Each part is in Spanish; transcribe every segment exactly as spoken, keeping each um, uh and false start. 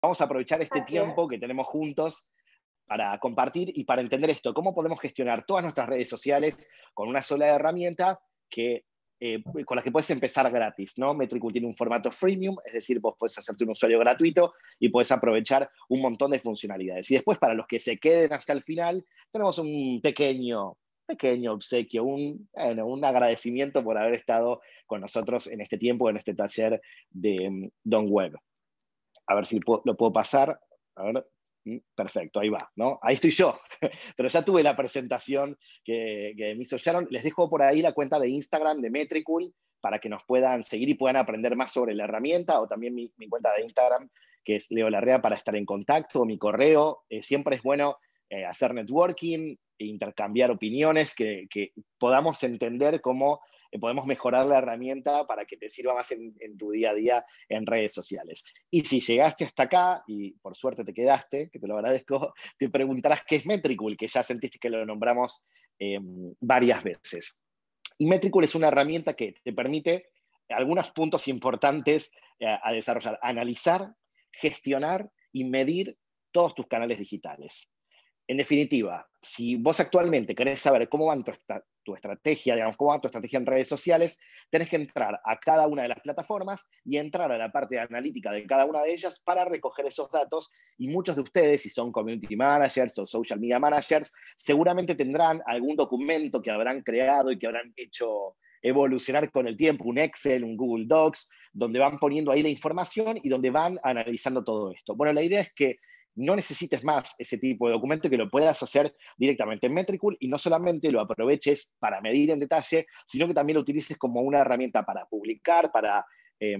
vamos a aprovechar este Así es. tiempo que tenemos juntos para compartir y para entender esto, cómo podemos gestionar todas nuestras redes sociales con una sola herramienta que, eh, con la que puedes empezar gratis, ¿no? Metricool tiene un formato freemium, es decir, vos podés hacerte un usuario gratuito y podés aprovechar un montón de funcionalidades. Y después, para los que se queden hasta el final, tenemos un pequeño, pequeño obsequio, un, bueno, un agradecimiento por haber estado con nosotros en este tiempo, en este taller de um, Don Web. A ver si puedo, lo puedo pasar. A ver. Perfecto, ahí va, ¿no? Ahí estoy yo, pero ya tuve la presentación que, que me hizo Sharon. Les dejo por ahí la cuenta de Instagram de Metricool para que nos puedan seguir y puedan aprender más sobre la herramienta, o también mi, mi cuenta de Instagram, que es Leo Larrea, para estar en contacto, mi correo. Eh, siempre es bueno eh, hacer networking, e intercambiar opiniones, que, que podamos entender cómo podemos mejorar la herramienta para que te sirva más en, en tu día a día en redes sociales. Y si llegaste hasta acá, y por suerte te quedaste, que te lo agradezco, te preguntarás qué es Metricool, que ya sentiste que lo nombramos eh, varias veces. Y Metricool es una herramienta que te permite algunos puntos importantes eh, a desarrollar: analizar, gestionar y medir todos tus canales digitales. En definitiva, si vos actualmente querés saber cómo va tu, tu estrategia, digamos, cómo va tu estrategia en redes sociales, tenés que entrar a cada una de las plataformas y entrar a la parte analítica de cada una de ellas para recoger esos datos. Y muchos de ustedes, si son community managers o social media managers, seguramente tendrán algún documento que habrán creado y que habrán hecho evolucionar con el tiempo, un Excel, un Google Docs, donde van poniendo ahí la información y donde van analizando todo esto. Bueno, la idea es que no necesites más ese tipo de documento, que lo puedas hacer directamente en Metricool y no solamente lo aproveches para medir en detalle, sino que también lo utilices como una herramienta para publicar, para, eh,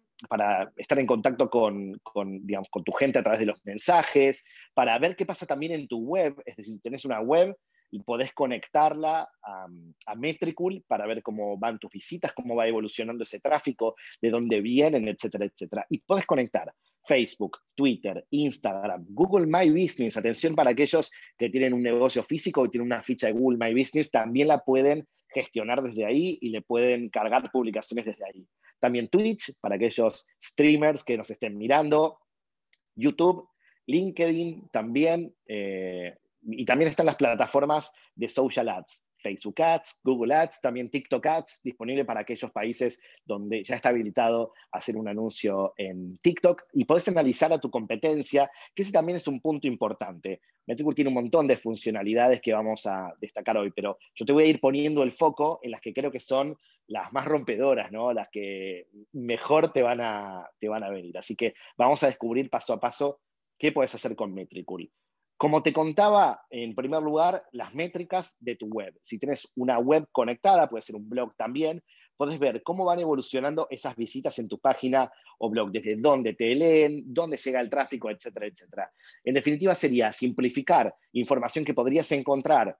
para estar en contacto con, con, digamos, con tu gente a través de los mensajes, para ver qué pasa también en tu web. Es decir, si tenés una web, y podés conectarla a, a Metricool para ver cómo van tus visitas, cómo va evolucionando ese tráfico, de dónde vienen, etcétera, etcétera. Y podés conectar Facebook, Twitter, Instagram, Google My Business. Atención, para aquellos que tienen un negocio físico y tienen una ficha de Google My Business, también la pueden gestionar desde ahí y le pueden cargar publicaciones desde ahí. También Twitch, para aquellos streamers que nos estén mirando, YouTube, LinkedIn también, eh, y también están las plataformas de social ads, Facebook Ads, Google Ads, también TikTok Ads, disponible para aquellos países donde ya está habilitado hacer un anuncio en TikTok, y podés analizar a tu competencia, que ese también es un punto importante. Metricool tiene un montón de funcionalidades que vamos a destacar hoy, pero yo te voy a ir poniendo el foco en las que creo que son las más rompedoras, ¿no? Las que mejor te van a, te van a venir. Así que vamos a descubrir paso a paso qué puedes hacer con Metricool. Como te contaba, en primer lugar, las métricas de tu web. Si tienes una web conectada, puede ser un blog también, podés ver cómo van evolucionando esas visitas en tu página o blog, desde dónde te leen, dónde llega el tráfico, etcétera, etcétera. En definitiva, sería simplificar información que podrías encontrar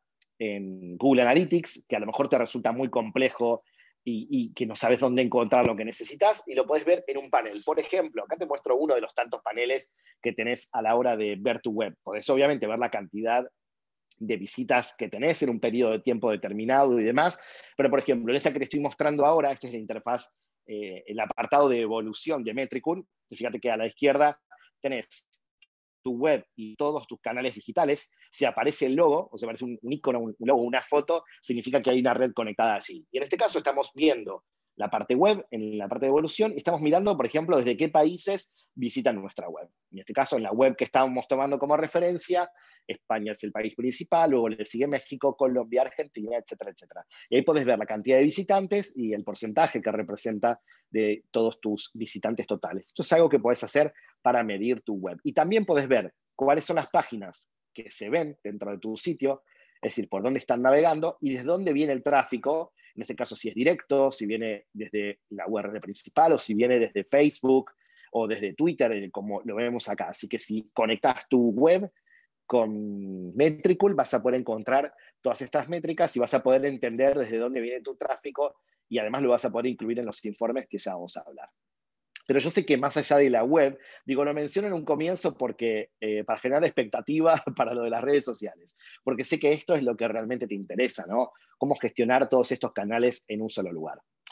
en Google Analytics, que a lo mejor te resulta muy complejo y, y que no sabes dónde encontrar lo que necesitas, y lo podés ver en un panel. Por ejemplo, acá te muestro uno de los tantos paneles que tenés a la hora de ver tu web. Podés obviamente ver la cantidad de visitas que tenés en un periodo de tiempo determinado y demás, pero por ejemplo, en esta que te estoy mostrando ahora, esta es la interfaz, eh, el apartado de evolución de Metricool. Fíjate que a la izquierda tenés tu web y todos tus canales digitales. Si aparece el logo, o sea, aparece un, un icono, un logo, una foto, significa que hay una red conectada allí. Y en este caso estamos viendo la parte web, en la parte de evolución, y estamos mirando, por ejemplo, desde qué países visitan nuestra web. En este caso, en la web que estamos tomando como referencia, España es el país principal, luego le sigue México, Colombia, Argentina, etcétera, etcétera. Y ahí podés ver la cantidad de visitantes y el porcentaje que representa de todos tus visitantes totales. Esto es algo que podés hacer para medir tu web. Y también podés ver cuáles son las páginas que se ven dentro de tu sitio, es decir, por dónde están navegando y desde dónde viene el tráfico. En este caso, si es directo, si viene desde la U R L principal o si viene desde Facebook o desde Twitter, como lo vemos acá. Así que si conectas tu web con Metricool, vas a poder encontrar todas estas métricas y vas a poder entender desde dónde viene tu tráfico, y además lo vas a poder incluir en los informes que ya vamos a hablar. Pero yo sé que más allá de la web, digo, lo menciono en un comienzo porque, eh, para generar expectativa para lo de las redes sociales, porque sé que esto es lo que realmente te interesa, ¿no? Cómo gestionar todos estos canales en un solo lugar.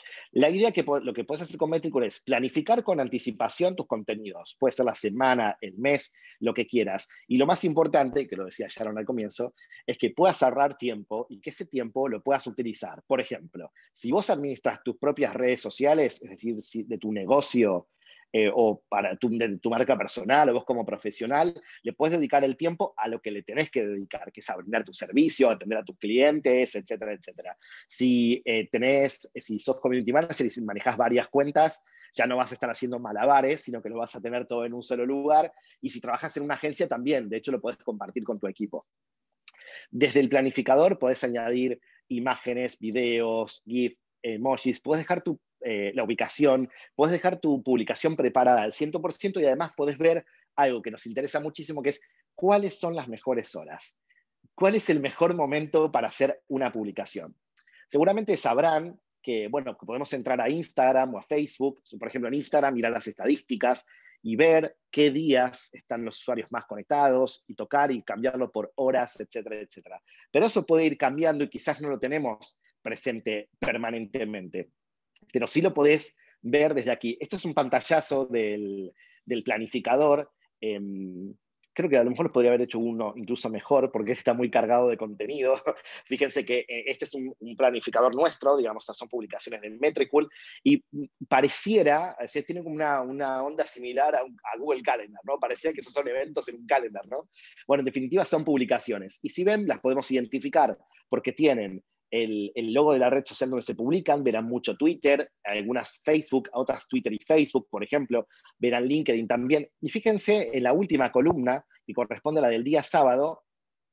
La idea que lo que puedes hacer con Metricool es planificar con anticipación tus contenidos. Puede ser la semana, el mes, lo que quieras. Y lo más importante, que lo decía Sharon al comienzo, es que puedas ahorrar tiempo y que ese tiempo lo puedas utilizar. Por ejemplo, si vos administras tus propias redes sociales, es decir, si de tu negocio, Eh, o para tu, de tu marca personal o vos como profesional, le puedes dedicar el tiempo a lo que le tenés que dedicar, que es a brindar tu servicio, a atender a tus clientes, etcétera, etcétera. Si eh, tenés, si sos community manager y si manejás varias cuentas, ya no vas a estar haciendo malabares, sino que lo vas a tener todo en un solo lugar. Y si trabajas en una agencia también, de hecho lo podés compartir con tu equipo. Desde el planificador podés añadir imágenes, videos, GIF, emojis, podés dejar tu Eh, la ubicación, puedes dejar tu publicación preparada al cien por ciento y además podés ver algo que nos interesa muchísimo, que es cuáles son las mejores horas. ¿Cuál es el mejor momento para hacer una publicación? Seguramente sabrán que, bueno, que podemos entrar a Instagram o a Facebook, por ejemplo en Instagram, mirar las estadísticas y ver qué días están los usuarios más conectados y tocar y cambiarlo por horas, etcétera, etcétera. Pero eso puede ir cambiando y quizás no lo tenemos presente permanentemente. Pero sí lo podés ver desde aquí. Esto es un pantallazo del, del planificador. Eh, creo que a lo mejor podría haber hecho uno incluso mejor, porque está muy cargado de contenido. Fíjense que este es un, un planificador nuestro, digamos, estas son publicaciones de Metricool, y pareciera, o sea, tiene como una, una onda similar a, un, a Google Calendar, ¿no? Parecía que esos son eventos en un calendar, ¿no? Bueno, en definitiva son publicaciones. Y si ven, las podemos identificar, porque tienen El, el logo de la red social donde se publican, verán mucho Twitter, algunas Facebook, otras Twitter y Facebook, por ejemplo, verán LinkedIn también. Y fíjense en la última columna, que corresponde a la del día sábado,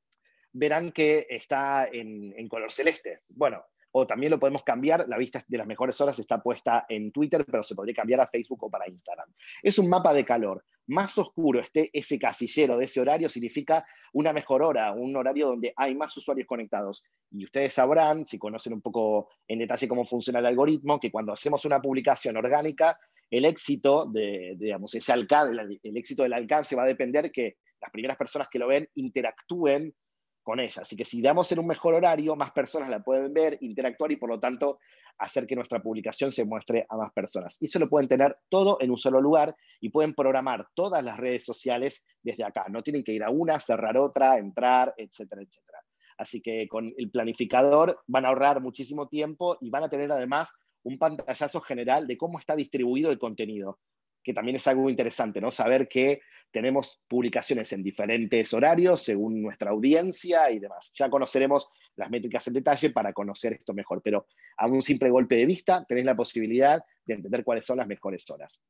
verán que está en, en color celeste. Bueno, o también lo podemos cambiar, la vista de las mejores horas está puesta en Twitter, pero se podría cambiar a Facebook o para Instagram. Es un mapa de calor. Más oscuro esté ese casillero de ese horario, significa una mejor hora, un horario donde hay más usuarios conectados. Y ustedes sabrán, si conocen un poco en detalle cómo funciona el algoritmo, que cuando hacemos una publicación orgánica, el éxito, de, de digamos, ese alcance, el, el éxito del alcance va a depender que las primeras personas que lo ven interactúen con ella. Así que si damos en un mejor horario, más personas la pueden ver, interactuar y por lo tanto hacer que nuestra publicación se muestre a más personas. Y eso lo pueden tener todo en un solo lugar y pueden programar todas las redes sociales desde acá. No tienen que ir a una, cerrar otra, entrar, etcétera, etcétera. Así que con el planificador van a ahorrar muchísimo tiempo y van a tener además un pantallazo general de cómo está distribuido el contenido, que también es algo interesante, ¿no? Saber que tenemos publicaciones en diferentes horarios según nuestra audiencia y demás. Ya conoceremos las métricas en detalle para conocer esto mejor, pero a un simple golpe de vista tenés la posibilidad de entender cuáles son las mejores horas.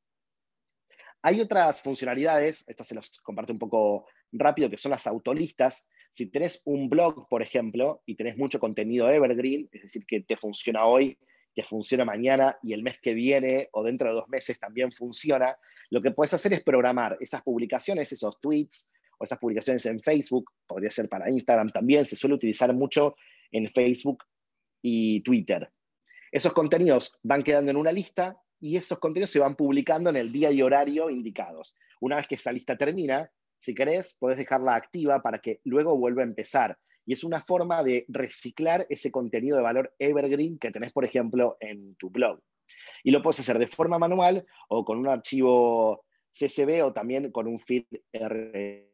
Hay otras funcionalidades, esto se los comparto un poco rápido, que son las autolistas. Si tenés un blog, por ejemplo, y tenés mucho contenido evergreen, es decir, que te funciona hoy, que funciona mañana y el mes que viene o dentro de dos meses también funciona, lo que puedes hacer es programar esas publicaciones, esos tweets o esas publicaciones en Facebook, podría ser para Instagram también, se suele utilizar mucho en Facebook y Twitter. Esos contenidos van quedando en una lista y esos contenidos se van publicando en el día y horario indicados. Una vez que esa lista termina, si querés, podés dejarla activa para que luego vuelva a empezar. Y es una forma de reciclar ese contenido de valor evergreen que tenés, por ejemplo, en tu blog. Y lo puedes hacer de forma manual o con un archivo C S V o también con un feed R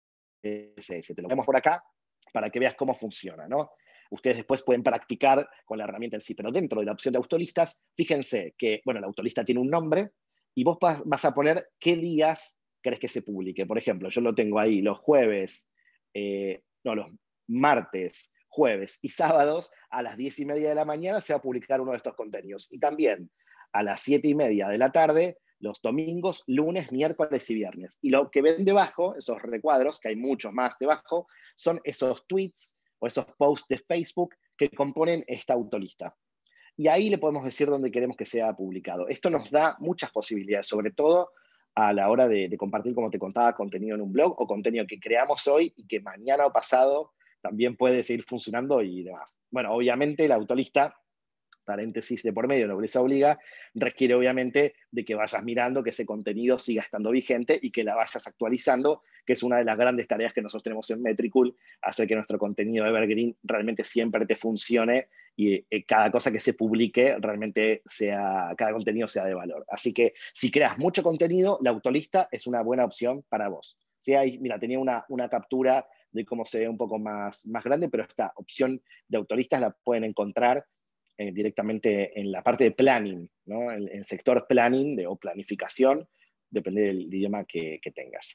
S S. Te lo vemos por acá para que veas cómo funciona, ¿no? Ustedes después pueden practicar con la herramienta en sí, pero dentro de la opción de autolistas, fíjense que, bueno, la autolista tiene un nombre y vos vas a poner qué días querés que se publique. Por ejemplo, yo lo tengo ahí los jueves, eh, no, los martes, jueves y sábados a las diez y media de la mañana se va a publicar uno de estos contenidos. Y también a las siete y media de la tarde, los domingos, lunes, miércoles y viernes. Y lo que ven debajo, esos recuadros, que hay muchos más debajo, son esos tweets o esos posts de Facebook que componen esta autolista. Y ahí le podemos decir dónde queremos que sea publicado. Esto nos da muchas posibilidades, sobre todo a la hora de, de compartir, como te contaba, contenido en un blog o contenido que creamos hoy y que mañana o pasado también puede seguir funcionando y demás. Bueno, obviamente la autolista paréntesis de por medio, nobleza obliga, requiere obviamente de que vayas mirando que ese contenido siga estando vigente y que la vayas actualizando, que es una de las grandes tareas que nosotros tenemos en Metricool, hacer que nuestro contenido evergreen realmente siempre te funcione y eh, cada cosa que se publique realmente sea, cada contenido sea de valor. Así que si creas mucho contenido, la autolista es una buena opción para vos. ¿Sí? Ahí, mira, tenía una, una captura de cómo se ve un poco más, más grande, pero esta opción de autolistas la pueden encontrar eh, directamente en la parte de planning, ¿no? En el sector planning de, o planificación, depende del idioma que, que tengas.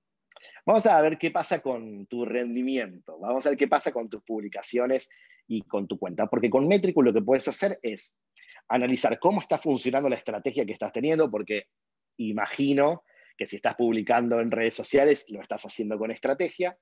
Vamos a ver qué pasa con tu rendimiento, vamos a ver qué pasa con tus publicaciones y con tu cuenta, porque con Metricool lo que puedes hacer es analizar cómo está funcionando la estrategia que estás teniendo, porque imagino que si estás publicando en redes sociales, lo estás haciendo con estrategia.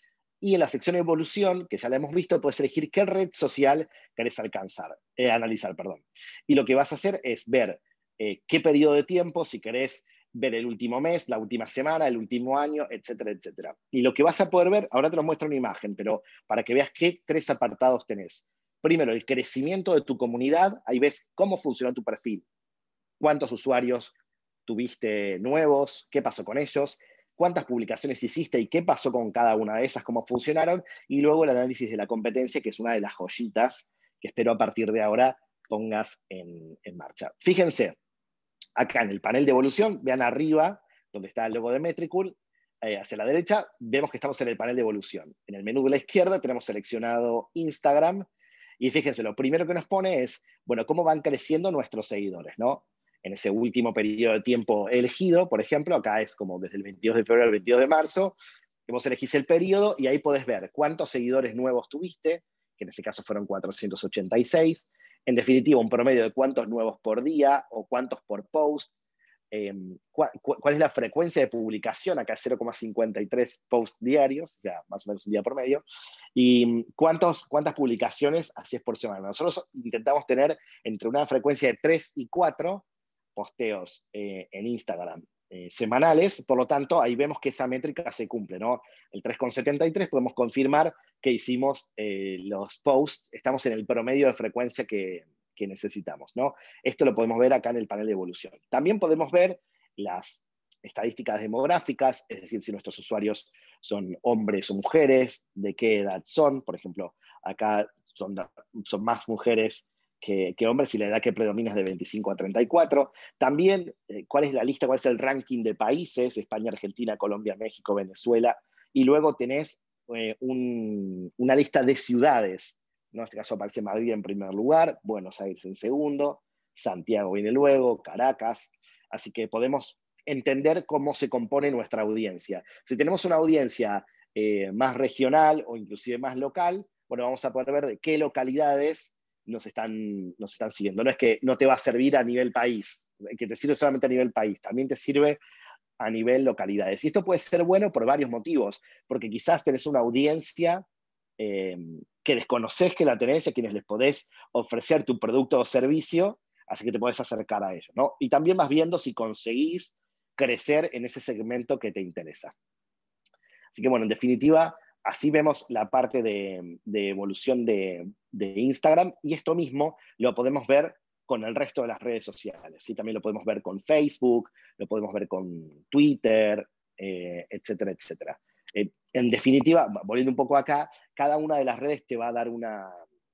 Y en la sección de evolución, que ya la hemos visto, puedes elegir qué red social querés alcanzar, eh, analizar. Perdón. Y lo que vas a hacer es ver eh, qué periodo de tiempo, si querés ver el último mes, la última semana, el último año, etcétera, etcétera. Y lo que vas a poder ver, ahora te lo muestro una imagen, pero para que veas qué tres apartados tenés. Primero, el crecimiento de tu comunidad, ahí ves cómo funciona tu perfil, cuántos usuarios tuviste nuevos, qué pasó con ellos, cuántas publicaciones hiciste y qué pasó con cada una de ellas, cómo funcionaron, y luego el análisis de la competencia, que es una de las joyitas que espero a partir de ahora pongas en, en marcha. Fíjense, acá en el panel de evolución, vean arriba, donde está el logo de Metricool, eh, hacia la derecha, vemos que estamos en el panel de evolución. En el menú de la izquierda tenemos seleccionado Instagram, y fíjense, lo primero que nos pone es, bueno, cómo van creciendo nuestros seguidores, ¿no? En ese último periodo de tiempo elegido, por ejemplo, acá es como desde el veintidós de febrero al veintidós de marzo, vos elegís el periodo y ahí podés ver cuántos seguidores nuevos tuviste, que en este caso fueron cuatrocientos ochenta y seis, en definitiva un promedio de cuántos nuevos por día o cuántos por post, eh, cu cu cuál es la frecuencia de publicación, acá cero coma cincuenta y tres posts diarios, o sea, más o menos un día por medio, y cuántos, cuántas publicaciones hacías por semana. Nosotros intentamos tener entre una frecuencia de tres y cuatro posteos eh, en Instagram eh, semanales, por lo tanto, ahí vemos que esa métrica se cumple, ¿no? El tres coma setenta y tres podemos confirmar que hicimos eh, los posts, estamos en el promedio de frecuencia que, que necesitamos, ¿no? Esto lo podemos ver acá en el panel de evolución. También podemos ver las estadísticas demográficas, es decir, si nuestros usuarios son hombres o mujeres, de qué edad son, por ejemplo, acá son, son más mujeres Que, que hombres y la edad que predomina es de veinticinco a treinta y cuatro. También, eh, cuál es la lista, cuál es el ranking de países, España, Argentina, Colombia, México, Venezuela, y luego tenés eh, un, una lista de ciudades, ¿no? En este caso aparece Madrid en primer lugar, Buenos Aires en segundo, Santiago viene luego, Caracas, así que podemos entender cómo se compone nuestra audiencia. Si tenemos una audiencia eh, más regional o inclusive más local, bueno, vamos a poder ver de qué localidades nos están, nos están siguiendo. No es que no te va a servir a nivel país, que te sirve solamente a nivel país, también te sirve a nivel localidades. Y esto puede ser bueno por varios motivos, porque quizás tenés una audiencia eh, que desconocés que la tenés, a quienes les podés ofrecer tu producto o servicio, así que te podés acercar a ellos, ¿no? Y también vas viendo si conseguís crecer en ese segmento que te interesa. Así que, bueno, en definitiva, así vemos la parte de, de evolución de, de Instagram, y esto mismo lo podemos ver con el resto de las redes sociales. ¿Sí? También lo podemos ver con Facebook, lo podemos ver con Twitter, eh, etcétera, etcétera. Eh, en definitiva, volviendo un poco acá, cada una de las redes te va a dar una,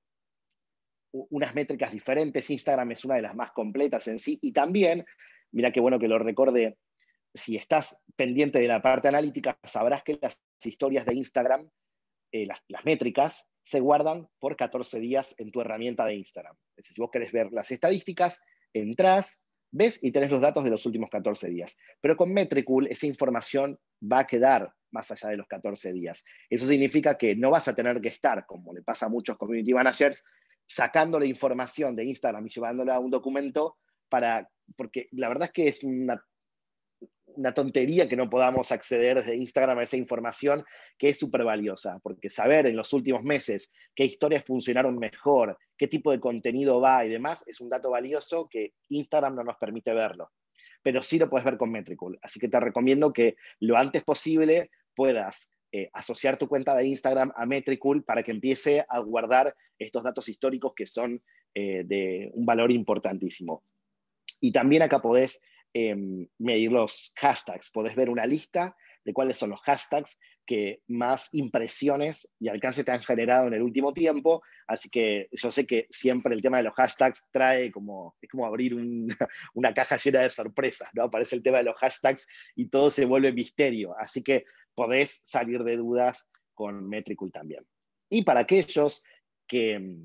unas métricas diferentes. Instagram es una de las más completas en sí, y también, mira qué bueno que lo recordé, si estás pendiente de la parte analítica, sabrás que las historias de Instagram, eh, las, las métricas, se guardan por catorce días en tu herramienta de Instagram. Es decir, si vos querés ver las estadísticas, entrás, ves y tenés los datos de los últimos catorce días. Pero con Metricool esa información va a quedar más allá de los catorce días. Eso significa que no vas a tener que estar, como le pasa a muchos community managers, sacando la información de Instagram y llevándola a un documento para, porque la verdad es que es una una tontería que no podamos acceder desde Instagram a esa información que es súper valiosa, porque saber en los últimos meses qué historias funcionaron mejor, qué tipo de contenido va y demás, es un dato valioso que Instagram no nos permite verlo. Pero sí lo puedes ver con Metricool. Así que te recomiendo que lo antes posible puedas eh, asociar tu cuenta de Instagram a Metricool para que empiece a guardar estos datos históricos que son eh, de un valor importantísimo. Y también acá podés eh, medir los hashtags, podés ver una lista de cuáles son los hashtags que más impresiones y alcance te han generado en el último tiempo. Así que yo sé que siempre el tema de los hashtags trae como, es como abrir un, una caja llena de sorpresas, ¿no? Aparece el tema de los hashtags y todo se vuelve misterio. Así que podés salir de dudas con Metricool también. Y para aquellos que um,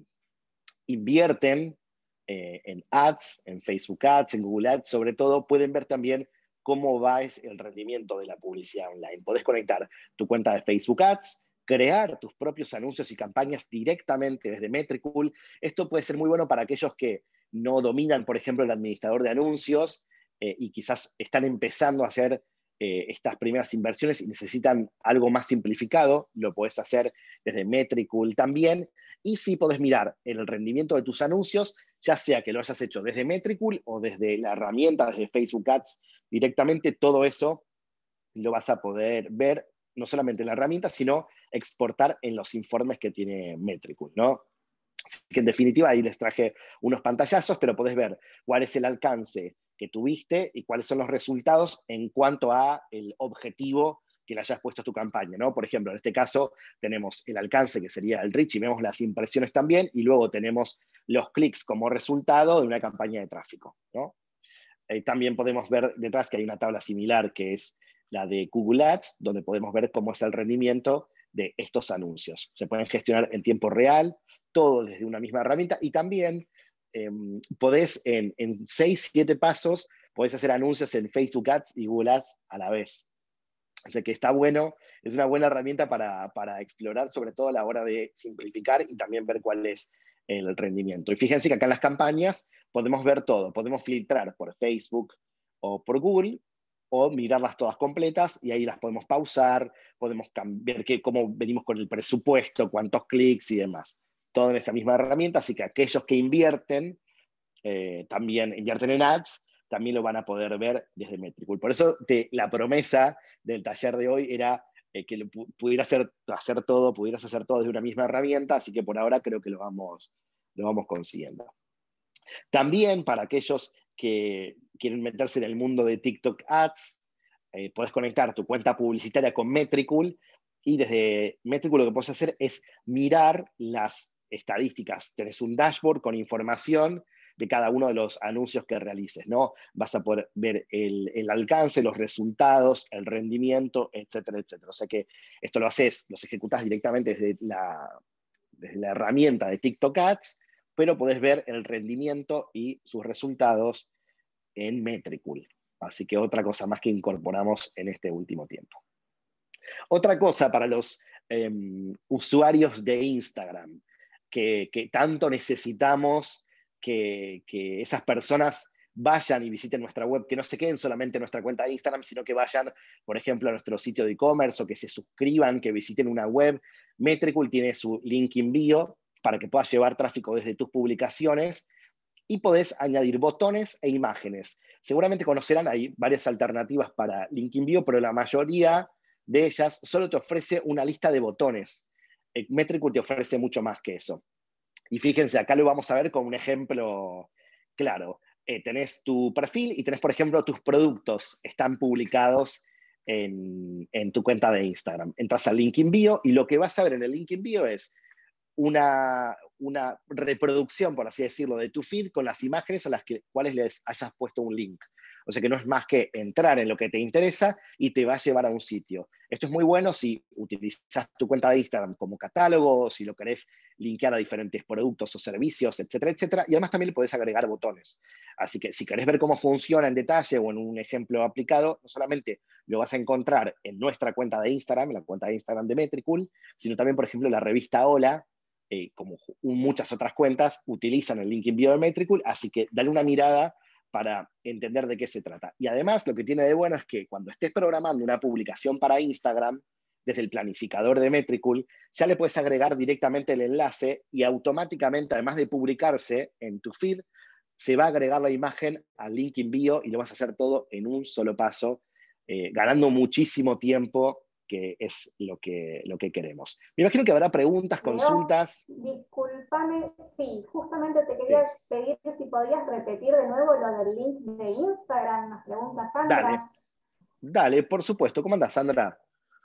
invierten eh, en ads, en Facebook Ads, en Google Ads, sobre todo, pueden ver también cómo va el rendimiento de la publicidad online. Podés conectar tu cuenta de Facebook Ads, crear tus propios anuncios y campañas directamente desde Metricool. Esto puede ser muy bueno para aquellos que no dominan, por ejemplo, el administrador de anuncios eh, y quizás están empezando a hacer eh, estas primeras inversiones y necesitan algo más simplificado. Lo podés hacer desde Metricool también. Y sí podés mirar el rendimiento de tus anuncios, ya sea que lo hayas hecho desde Metricool o desde la herramienta, desde Facebook Ads directamente, todo eso lo vas a poder ver, no solamente en la herramienta, sino exportar en los informes que tiene Metricool, ¿no? Así que en definitiva ahí les traje unos pantallazos, pero podés ver cuál es el alcance que tuviste y cuáles son los resultados en cuanto a el objetivo que le hayas puesto a tu campaña, ¿no? Por ejemplo, en este caso tenemos el alcance, que sería el reach, y vemos las impresiones también, y luego tenemos los clics como resultado de una campaña de tráfico, ¿no? Eh, también podemos ver detrás que hay una tabla similar, que es la de Google Ads, donde podemos ver cómo es el rendimiento de estos anuncios. Se pueden gestionar en tiempo real, todo desde una misma herramienta, y también eh, podés en, en seis, siete pasos, podés hacer anuncios en Facebook Ads y Google Ads a la vez. O sea que está bueno, es una buena herramienta para, para explorar, sobre todo a la hora de simplificar y también ver cuál es el rendimiento. Y fíjense que acá en las campañas podemos ver todo, podemos filtrar por Facebook o por Google, o mirarlas todas completas y ahí las podemos pausar, podemos ver que, cómo venimos con el presupuesto, cuántos clics y demás. Todo en esta misma herramienta, así que aquellos que invierten, eh, también invierten en ads, también lo van a poder ver desde Metricool. Por eso te, la promesa del taller de hoy era eh, que lo pudiera hacer, hacer todo, pudieras hacer todo desde una misma herramienta, así que por ahora creo que lo vamos, lo vamos consiguiendo. También para aquellos que quieren meterse en el mundo de TikTok Ads, eh, puedes conectar tu cuenta publicitaria con Metricool y desde Metricool lo que puedes hacer es mirar las estadísticas. Tenés un dashboard con información de cada uno de los anuncios que realices, ¿no? Vas a poder ver el, el alcance, los resultados, el rendimiento, etcétera, etcétera. O sea que esto lo haces, los ejecutás directamente desde la, desde la herramienta de TikTok Ads, pero podés ver el rendimiento y sus resultados en Metricool. Así que otra cosa más que incorporamos en este último tiempo. Otra cosa para los eh, usuarios de Instagram, que, que tanto necesitamos que, que esas personas vayan y visiten nuestra web, que no se queden solamente en nuestra cuenta de Instagram, sino que vayan, por ejemplo, a nuestro sitio de e-commerce o que se suscriban, que visiten una web. Metricool tiene su link in bio para que puedas llevar tráfico desde tus publicaciones y podés añadir botones e imágenes. Seguramente conocerán, hay varias alternativas para link in bio, pero la mayoría de ellas solo te ofrece una lista de botones. Metricool te ofrece mucho más que eso. Y fíjense, acá lo vamos a ver con un ejemplo claro. Eh, tenés tu perfil y tenés, por ejemplo, tus productos están publicados en, en tu cuenta de Instagram. Entras al link in bio y lo que vas a ver en el link in bio es una, una reproducción, por así decirlo, de tu feed con las imágenes a las que, cuales les hayas puesto un link. O sea que no es más que entrar en lo que te interesa y te va a llevar a un sitio. Esto es muy bueno si utilizas tu cuenta de Instagram como catálogo, si lo querés linkear a diferentes productos o servicios, etcétera, etcétera. Y además también le podés agregar botones. Así que si querés ver cómo funciona en detalle o en un ejemplo aplicado, no solamente lo vas a encontrar en nuestra cuenta de Instagram, en la cuenta de Instagram de Metricool, sino también, por ejemplo, la revista Hola, eh, como muchas otras cuentas, utilizan el link in bio de Metricool, así que dale una mirada para entender de qué se trata. Y además lo que tiene de bueno es que cuando estés programando una publicación para Instagram, desde el planificador de Metricool, ya le puedes agregar directamente el enlace y automáticamente, además de publicarse en tu feed, se va a agregar la imagen al link in bio y lo vas a hacer todo en un solo paso, eh, ganando muchísimo tiempo que es lo que, lo que queremos. Me imagino que habrá preguntas, Leo, consultas. discúlpame, sí, justamente te quería Sí. pedir si podías repetir de nuevo lo del link de Instagram, nos pregunta Sandra. Dale, dale, por supuesto. ¿Cómo andás, Sandra?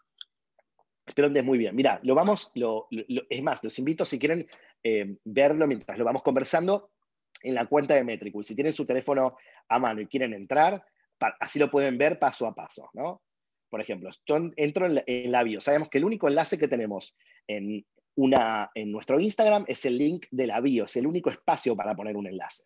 Espero que andes muy bien. Mira, lo vamos, lo, lo, es más, los invito si quieren eh, verlo mientras lo vamos conversando en la cuenta de Metricool. Si tienen su teléfono a mano y quieren entrar, para, así lo pueden ver paso a paso, ¿no? Por ejemplo, yo entro en la, en la bio. Sabemos que el único enlace que tenemos en, una, en nuestro Instagram es el link de la bio, es el único espacio para poner un enlace.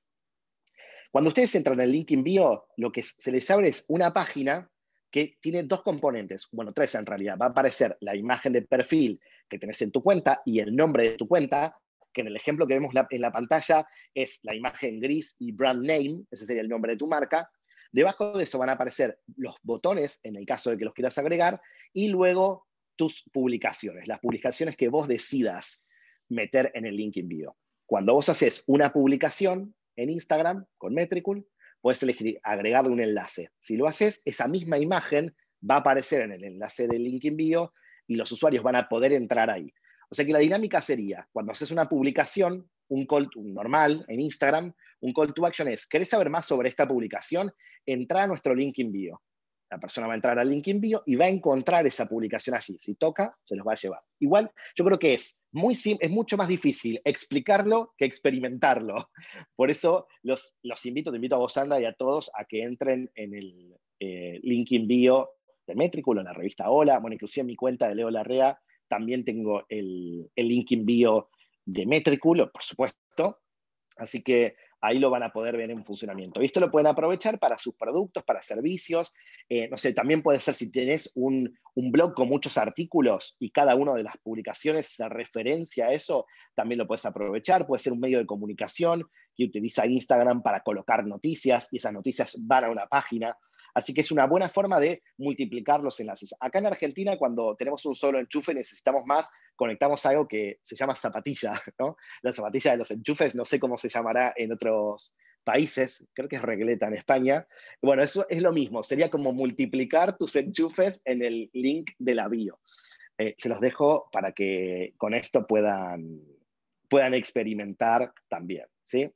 Cuando ustedes entran en el link en bio, lo que se les abre es una página que tiene dos componentes, bueno, tres en realidad. Va a aparecer la imagen de perfil que tenés en tu cuenta y el nombre de tu cuenta, que en el ejemplo que vemos en la pantalla es la imagen gris y brand name, ese sería el nombre de tu marca. Debajo de eso van a aparecer los botones, en el caso de que los quieras agregar, y luego tus publicaciones, las publicaciones que vos decidas meter en el link en bio. Cuando vos haces una publicación en Instagram con Metricool, puedes elegir agregarle un enlace. Si lo haces, esa misma imagen va a aparecer en el enlace del link en bio y los usuarios van a poder entrar ahí. O sea que la dinámica sería, cuando haces una publicación, un call to, un normal en Instagram, un call to action es, ¿querés saber más sobre esta publicación? Entra a nuestro link en bio. La persona va a entrar al link en bio y va a encontrar esa publicación allí. Si toca, se los va a llevar. Igual, yo creo que es, muy es mucho más difícil explicarlo que experimentarlo. Por eso los, los invito, te invito a vos, Sandra, y a todos a que entren en el eh, link en bio de Metricool, en la revista Hola. Bueno, inclusive en mi cuenta de Leo Larrea también tengo el, el link en bio de Metricool, por supuesto. Así que ahí lo van a poder ver en funcionamiento. Y esto lo pueden aprovechar para sus productos, para servicios. Eh, no sé, también puede ser si tenés un, un blog con muchos artículos y cada una de las publicaciones se referencia a eso, también lo puedes aprovechar. Puede ser un medio de comunicación que utiliza Instagram para colocar noticias y esas noticias van a una página. Así que es una buena forma de multiplicar los enlaces. Acá en Argentina, cuando tenemos un solo enchufe, necesitamos más, conectamos algo que se llama zapatilla, ¿no? La zapatilla de los enchufes, no sé cómo se llamará en otros países, creo que es regleta en España. Bueno, eso es lo mismo, sería como multiplicar tus enchufes en el link de la bio. Eh, se los dejo para que con esto puedan, puedan experimentar también, ¿sí?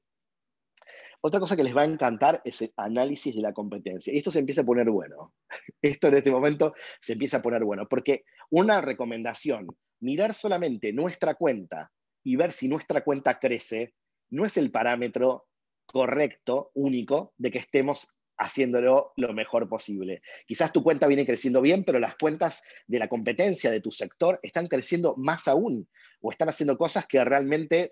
Otra cosa que les va a encantar es el análisis de la competencia. Y esto se empieza a poner bueno. Esto en este momento se empieza a poner bueno. Porque una recomendación, mirar solamente nuestra cuenta y ver si nuestra cuenta crece, no es el parámetro correcto, único, de que estemos haciéndolo lo mejor posible. Quizás tu cuenta viene creciendo bien, pero las cuentas de la competencia de tu sector están creciendo más aún o están haciendo cosas que realmente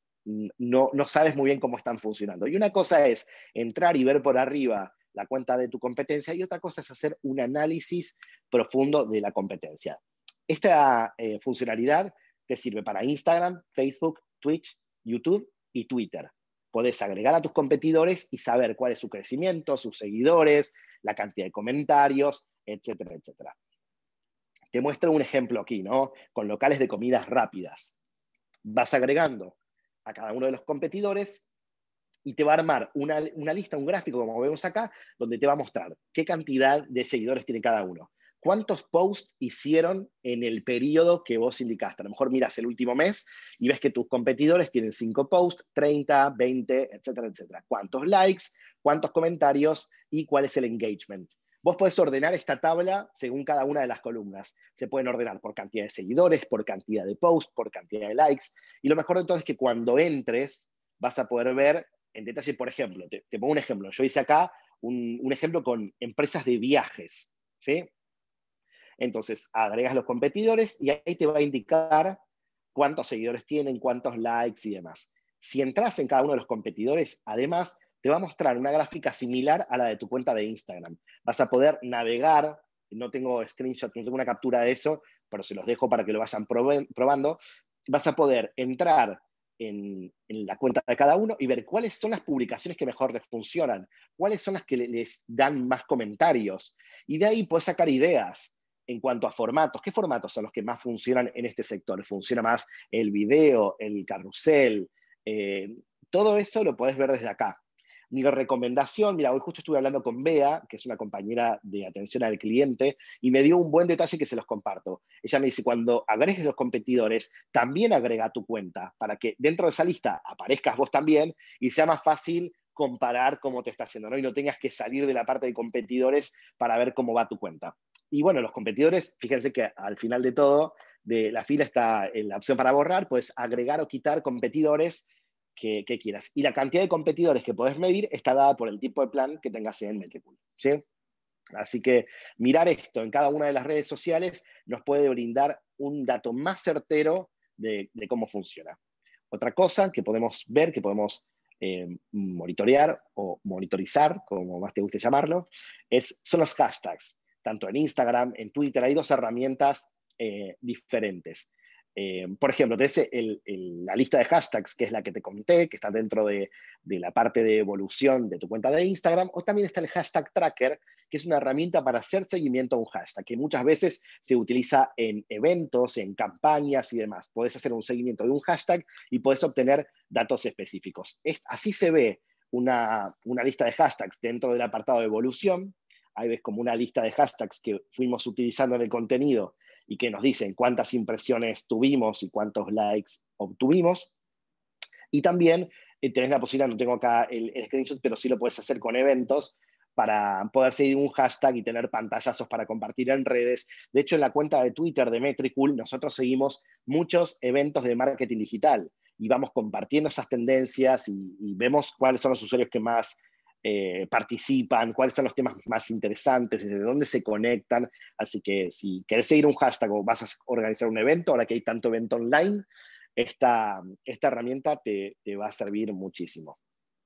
No, no sabes muy bien cómo están funcionando. Y una cosa es entrar y ver por arriba la cuenta de tu competencia y otra cosa es hacer un análisis profundo de la competencia. Esta eh, funcionalidad te sirve para Instagram, Facebook, Twitch, YouTube y Twitter. Podés agregar a tus competidores y saber cuál es su crecimiento, sus seguidores, la cantidad de comentarios, etcétera, etcétera. Te muestro un ejemplo aquí, ¿no? Con locales de comidas rápidas. Vas agregando a cada uno de los competidores y te va a armar una, una lista, un gráfico, como vemos acá, donde te va a mostrar qué cantidad de seguidores tiene cada uno, cuántos posts hicieron en el periodo que vos indicaste. A lo mejor miras el último mes y ves que tus competidores tienen cinco posts, treinta, veinte, etcétera, etcétera. Cuántos likes, cuántos comentarios y cuál es el engagement. Vos podés ordenar esta tabla según cada una de las columnas. Se pueden ordenar por cantidad de seguidores, por cantidad de posts, por cantidad de likes. Y lo mejor de todo es que cuando entres vas a poder ver en detalle, por ejemplo, te, te pongo un ejemplo. Yo hice acá un, un ejemplo con empresas de viajes, ¿sí? Entonces, agregas los competidores y ahí te va a indicar cuántos seguidores tienen, cuántos likes y demás. Si entras en cada uno de los competidores, además, te va a mostrar una gráfica similar a la de tu cuenta de Instagram. Vas a poder navegar, no tengo screenshot, no tengo una captura de eso, pero se los dejo para que lo vayan probando. Vas a poder entrar en, en la cuenta de cada uno y ver cuáles son las publicaciones que mejor les funcionan, cuáles son las que les dan más comentarios. Y de ahí puedes sacar ideas en cuanto a formatos. ¿Qué formatos son los que más funcionan en este sector? ¿Funciona más el video, el carrusel? Eh, todo eso lo podés ver desde acá. Mi recomendación, mira, hoy justo estuve hablando con Bea, que es una compañera de atención al cliente, y me dio un buen detalle que se los comparto. Ella me dice, cuando agregues los competidores, también agrega tu cuenta, para que dentro de esa lista aparezcas vos también y sea más fácil comparar cómo te está yendo, ¿no? Y no tengas que salir de la parte de competidores para ver cómo va tu cuenta. Y bueno, los competidores, fíjense que al final de todo, de la fila está en la opción para borrar, puedes agregar o quitar competidores que, que quieras. Y la cantidad de competidores que podés medir está dada por el tipo de plan que tengas en Metricool, ¿sí? Así que mirar esto en cada una de las redes sociales nos puede brindar un dato más certero de, de cómo funciona. Otra cosa que podemos ver, que podemos eh, monitorear o monitorizar, como más te guste llamarlo, es, son los hashtags. Tanto en Instagram, en Twitter, hay dos herramientas eh, diferentes. Eh, por ejemplo, tenés el, el, la lista de hashtags, que es la que te conté, que está dentro de, de la parte de evolución de tu cuenta de Instagram, o también está el hashtag tracker, que es una herramienta para hacer seguimiento a un hashtag, que muchas veces se utiliza en eventos, en campañas y demás. Podés hacer un seguimiento de un hashtag y podés obtener datos específicos. Es, así se ve una, una lista de hashtags dentro del apartado de evolución. Ahí ves como una lista de hashtags que fuimos utilizando en el contenido y que nos dicen cuántas impresiones tuvimos y cuántos likes obtuvimos. Y también eh, tenés la posibilidad, no tengo acá el, el screenshot, pero sí lo puedes hacer con eventos para poder seguir un hashtag y tener pantallazos para compartir en redes. De hecho, en la cuenta de Twitter de Metricool, nosotros seguimos muchos eventos de marketing digital y vamos compartiendo esas tendencias y, y vemos cuáles son los usuarios que más eh, participan, cuáles son los temas más interesantes, desde dónde se conectan. Así que si querés seguir un hashtag o vas a organizar un evento, ahora que hay tanto evento online, esta, esta herramienta te, te va a servir muchísimo.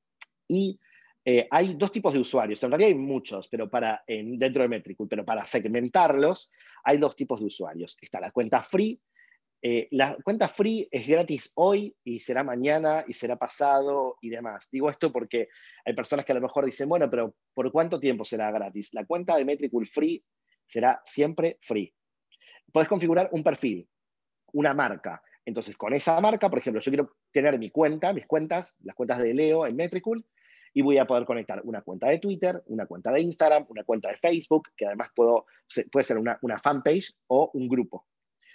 Y eh, hay dos tipos de usuarios, en realidad hay muchos, pero para, en, dentro de Metricool, pero para segmentarlos hay dos tipos de usuarios. Está la cuenta free. Eh, la cuenta free es gratis hoy y será mañana y será pasado y demás. Digo esto porque hay personas que a lo mejor dicen, bueno, pero ¿por cuánto tiempo será gratis? La cuenta de Metricool free será siempre free. Podés configurar un perfil, una marca. Entonces, con esa marca, por ejemplo, yo quiero tener mi cuenta, mis cuentas, las cuentas de Leo en Metricool, y voy a poder conectar una cuenta de Twitter, una cuenta de Instagram, una cuenta de Facebook, que además puedo, puede ser una, una fanpage o un grupo.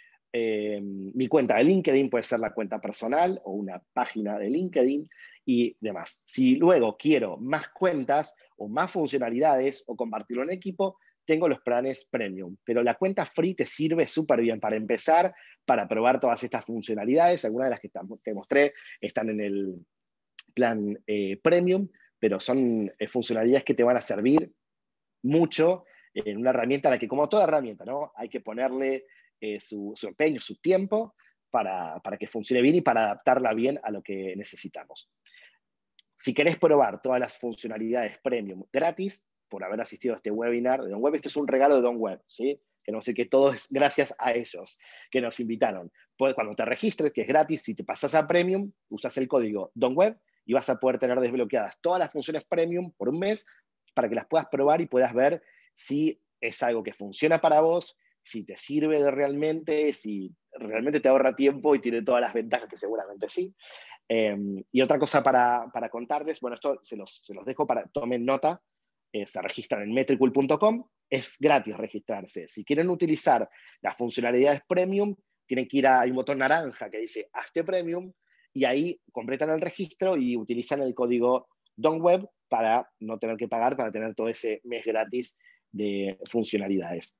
Eh, mi cuenta de LinkedIn puede ser la cuenta personal o una página de LinkedIn y demás. Si luego quiero más cuentas o más funcionalidades o compartirlo en equipo, tengo los planes premium, pero la cuenta free te sirve súper bien para empezar, para probar todas estas funcionalidades. Algunas de las que te mostré están en el plan eh, premium, pero son eh, funcionalidades que te van a servir mucho en una herramienta a la que, como toda herramienta, ¿no? Hay que ponerle eh, su, su empeño, su tiempo para, para que funcione bien y para adaptarla bien a lo que necesitamos. Si querés probar todas las funcionalidades premium gratis, por haber asistido a este webinar de DonWeb, este es un regalo de DonWeb, ¿sí? Que no sé que todo es gracias a ellos que nos invitaron. Cuando te registres, que es gratis, si te pasas a Premium, usas el código DonWeb y vas a poder tener desbloqueadas todas las funciones Premium por un mes para que las puedas probar y puedas ver si es algo que funciona para vos, si te sirve realmente, si realmente te ahorra tiempo y tiene todas las ventajas que seguramente sí. Eh, y otra cosa para, para contarles, bueno, esto se los, se los dejo para tomen nota, eh, se registran en metricool punto com, es gratis registrarse. Si quieren utilizar las funcionalidades premium, tienen que ir a, hay un botón naranja que dice Hazte Premium, y ahí completan el registro y utilizan el código DonWeb para no tener que pagar, para tener todo ese mes gratis de funcionalidades.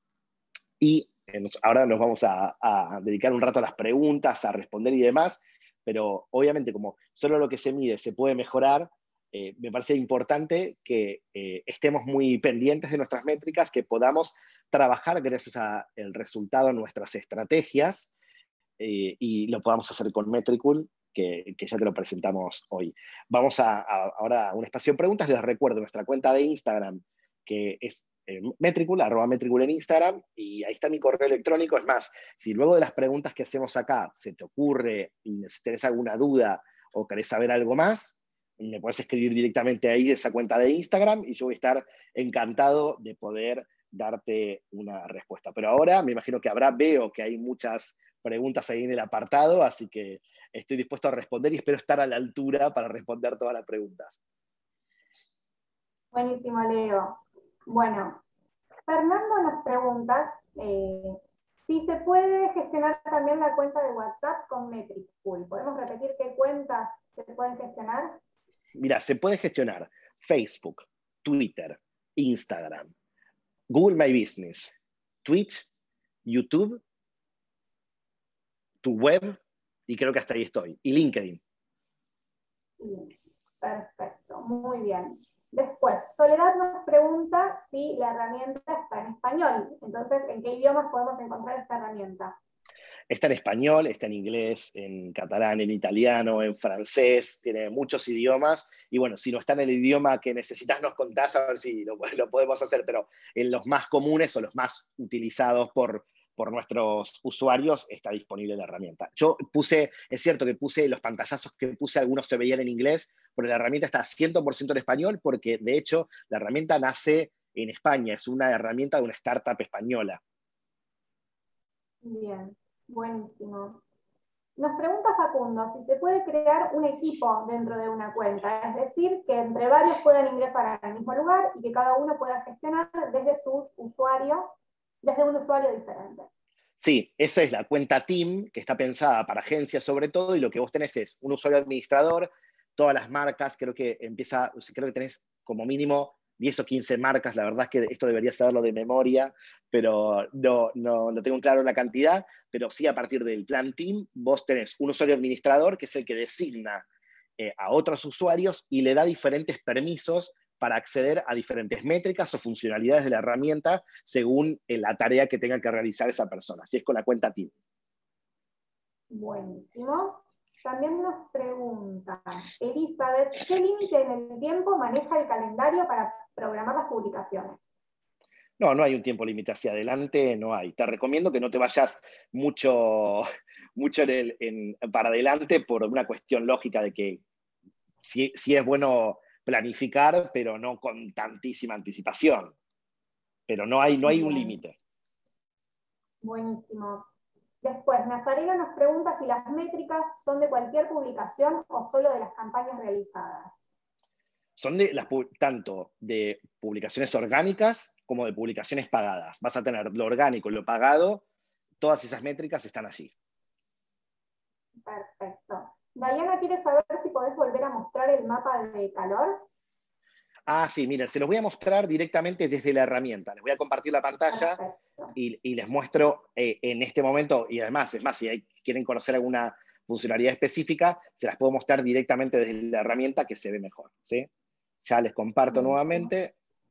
Y eh, nos, ahora nos vamos a, a dedicar un rato a las preguntas, a responder y demás, pero obviamente como solo lo que se mide se puede mejorar, eh, me parece importante que eh, estemos muy pendientes de nuestras métricas, que podamos trabajar gracias al resultado en nuestras estrategias eh, y lo podamos hacer con Metricool, que, que ya te lo presentamos hoy. Vamos a, a, ahora a un espacio de preguntas. Les recuerdo nuestra cuenta de Instagram, que es eh, Metricool, arroba Metricool en Instagram, y ahí está mi correo electrónico. Es más, si luego de las preguntas que hacemos acá se te ocurre y tenés alguna duda o querés saber algo más, me puedes escribir directamente ahí de esa cuenta de Instagram y yo voy a estar encantado de poder darte una respuesta. Pero ahora me imagino que habrá, veo que hay muchas preguntas ahí en el apartado, así que estoy dispuesto a responder y espero estar a la altura para responder todas las preguntas. Buenísimo, Leo. Bueno, Fernando nos pregunta eh, si se puede gestionar también la cuenta de WhatsApp con Metricool. ¿Podemos repetir qué cuentas se pueden gestionar? Mira, se puede gestionar Facebook, Twitter, Instagram, Google My Business, Twitch, YouTube, tu web, y creo que hasta ahí estoy, y LinkedIn. Sí, perfecto, muy bien. Después, Soledad nos pregunta si la herramienta está en español. Entonces, ¿en qué idiomas podemos encontrar esta herramienta? Está en español, está en inglés, en catalán, en italiano, en francés, tiene muchos idiomas. Y bueno, si no está en el idioma que necesitas, nos contás a ver si lo, lo podemos hacer, pero en los más comunes o los más utilizados por, por nuestros usuarios está disponible la herramienta. Yo puse, es cierto que puse los pantallazos que puse, algunos se veían en inglés, pero la herramienta está cien por ciento en español porque, de hecho, la herramienta nace en España, es una herramienta de una startup española. Bien, buenísimo. Nos pregunta Facundo si se puede crear un equipo dentro de una cuenta, es decir, que entre varios puedan ingresar al mismo lugar y que cada uno pueda gestionar desde su usuario, desde un usuario diferente. Sí, esa es la cuenta Team, que está pensada para agencias sobre todo, y lo que vos tenés es un usuario administrador, todas las marcas, creo que empieza, creo que tenés como mínimo diez o quince marcas, la verdad es que esto debería saberlo de memoria, pero no, no, no tengo claro la cantidad, pero sí a partir del plan Team, vos tenés un usuario administrador que es el que designa eh, a otros usuarios y le da diferentes permisos para acceder a diferentes métricas o funcionalidades de la herramienta según eh, la tarea que tenga que realizar esa persona. Así es con la cuenta Team. Buenísimo. También nos pregunta Elizabeth, ¿qué límite en el tiempo maneja el calendario para programar las publicaciones? No, no hay un tiempo límite hacia adelante, no hay. Te recomiendo que no te vayas mucho, mucho en el, en, para adelante por una cuestión lógica de que sí, sí es bueno planificar, pero no con tantísima anticipación. Pero no hay, no hay un límite. Buenísimo. Después, Nazarena nos pregunta si las métricas son de cualquier publicación o solo de las campañas realizadas. Son de las, tanto de publicaciones orgánicas como de publicaciones pagadas. Vas a tener lo orgánico y lo pagado, todas esas métricas están allí. Perfecto. Diana quiere saber si podés volver a mostrar el mapa de calor. Ah, sí, miren, se los voy a mostrar directamente desde la herramienta. Les voy a compartir la pantalla y, y les muestro eh, en este momento, y además, es más, si hay, quieren conocer alguna funcionalidad específica, se las puedo mostrar directamente desde la herramienta que se ve mejor, ¿sí? Ya les comparto Buenísimo. Nuevamente.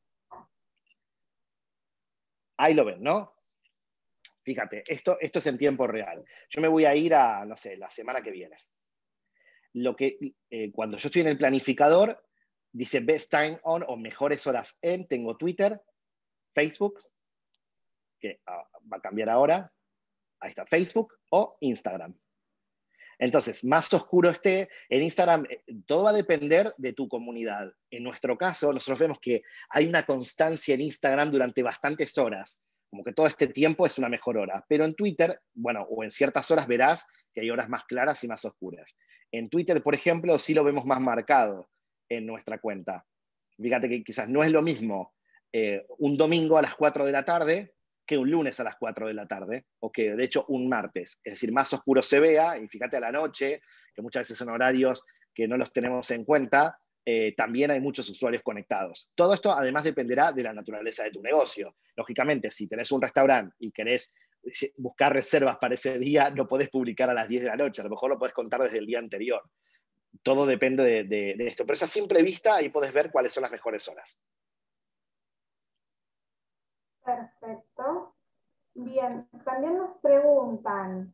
Ahí lo ven, ¿no? Fíjate, esto, esto es en tiempo real. Yo me voy a ir a, no sé, la semana que viene. Lo que, eh, cuando yo estoy en el planificador, dice best time on o mejores horas en, tengo Twitter, Facebook, que uh, va a cambiar ahora, ahí está Facebook, o Instagram. Entonces, más oscuro esté, en Instagram todo va a depender de tu comunidad. En nuestro caso, nosotros vemos que hay una constancia en Instagram durante bastantes horas, como que todo este tiempo es una mejor hora. Pero en Twitter, bueno, o en ciertas horas verás que hay horas más claras y más oscuras. En Twitter, por ejemplo, sí lo vemos más marcado en nuestra cuenta. Fíjate que quizás no es lo mismo eh, un domingo a las cuatro de la tarde que un lunes a las cuatro de la tarde, o que de hecho un martes, es decir, más oscuro se vea, y fíjate a la noche, que muchas veces son horarios que no los tenemos en cuenta, eh, también hay muchos usuarios conectados. Todo esto además dependerá de la naturaleza de tu negocio. Lógicamente, si tenés un restaurante y querés buscar reservas para ese día, no podés publicar a las diez de la noche, a lo mejor lo podés contar desde el día anterior. Todo depende de, de, de esto, pero esa simple vista ahí podés ver cuáles son las mejores horas. Perfecto. Bien, también nos preguntan,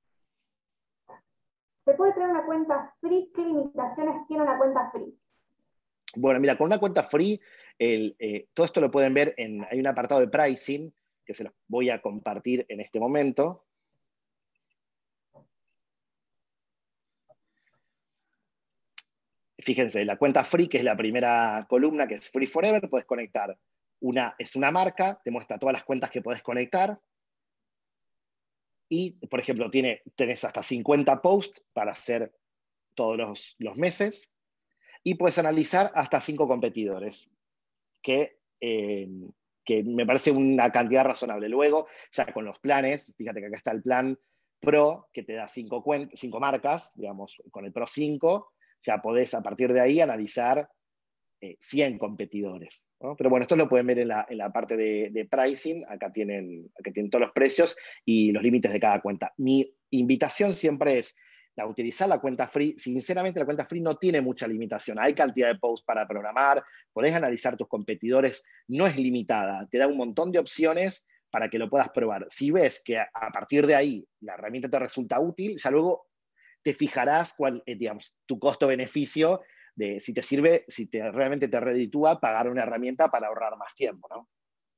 ¿se puede crear una cuenta free? ¿Qué limitaciones tiene una cuenta free? Bueno, mira, con una cuenta free, el, eh, todo esto lo pueden ver, en, hay un apartado de pricing, que se los voy a compartir en este momento. Fíjense, la cuenta free, que es la primera columna, que es Free Forever, puedes conectar. Una, es una marca, te muestra todas las cuentas que puedes conectar. Y, por ejemplo, tiene, tenés hasta cincuenta posts para hacer todos los, los meses. Y puedes analizar hasta cinco competidores. que, eh, que me parece una cantidad razonable. Luego, ya con los planes, fíjate que acá está el plan Pro, que te da cinco, cinco marcas, digamos, con el Pro cinco, ya podés a partir de ahí analizar eh, cien competidores, ¿no? Pero bueno, esto lo pueden ver en la, en la parte de, de pricing, acá tienen, acá tienen todos los precios y los límites de cada cuenta. Mi invitación siempre es la, utilizar la cuenta free. Sinceramente, la cuenta free no tiene mucha limitación. Hay cantidad de posts para programar, podés analizar tus competidores, no es limitada, te da un montón de opciones para que lo puedas probar. Si ves que a, a partir de ahí la herramienta te resulta útil, ya luego te fijarás cuál es, digamos, tu costo-beneficio de si te sirve, si te, realmente te reditúa pagar una herramienta para ahorrar más tiempo, ¿no?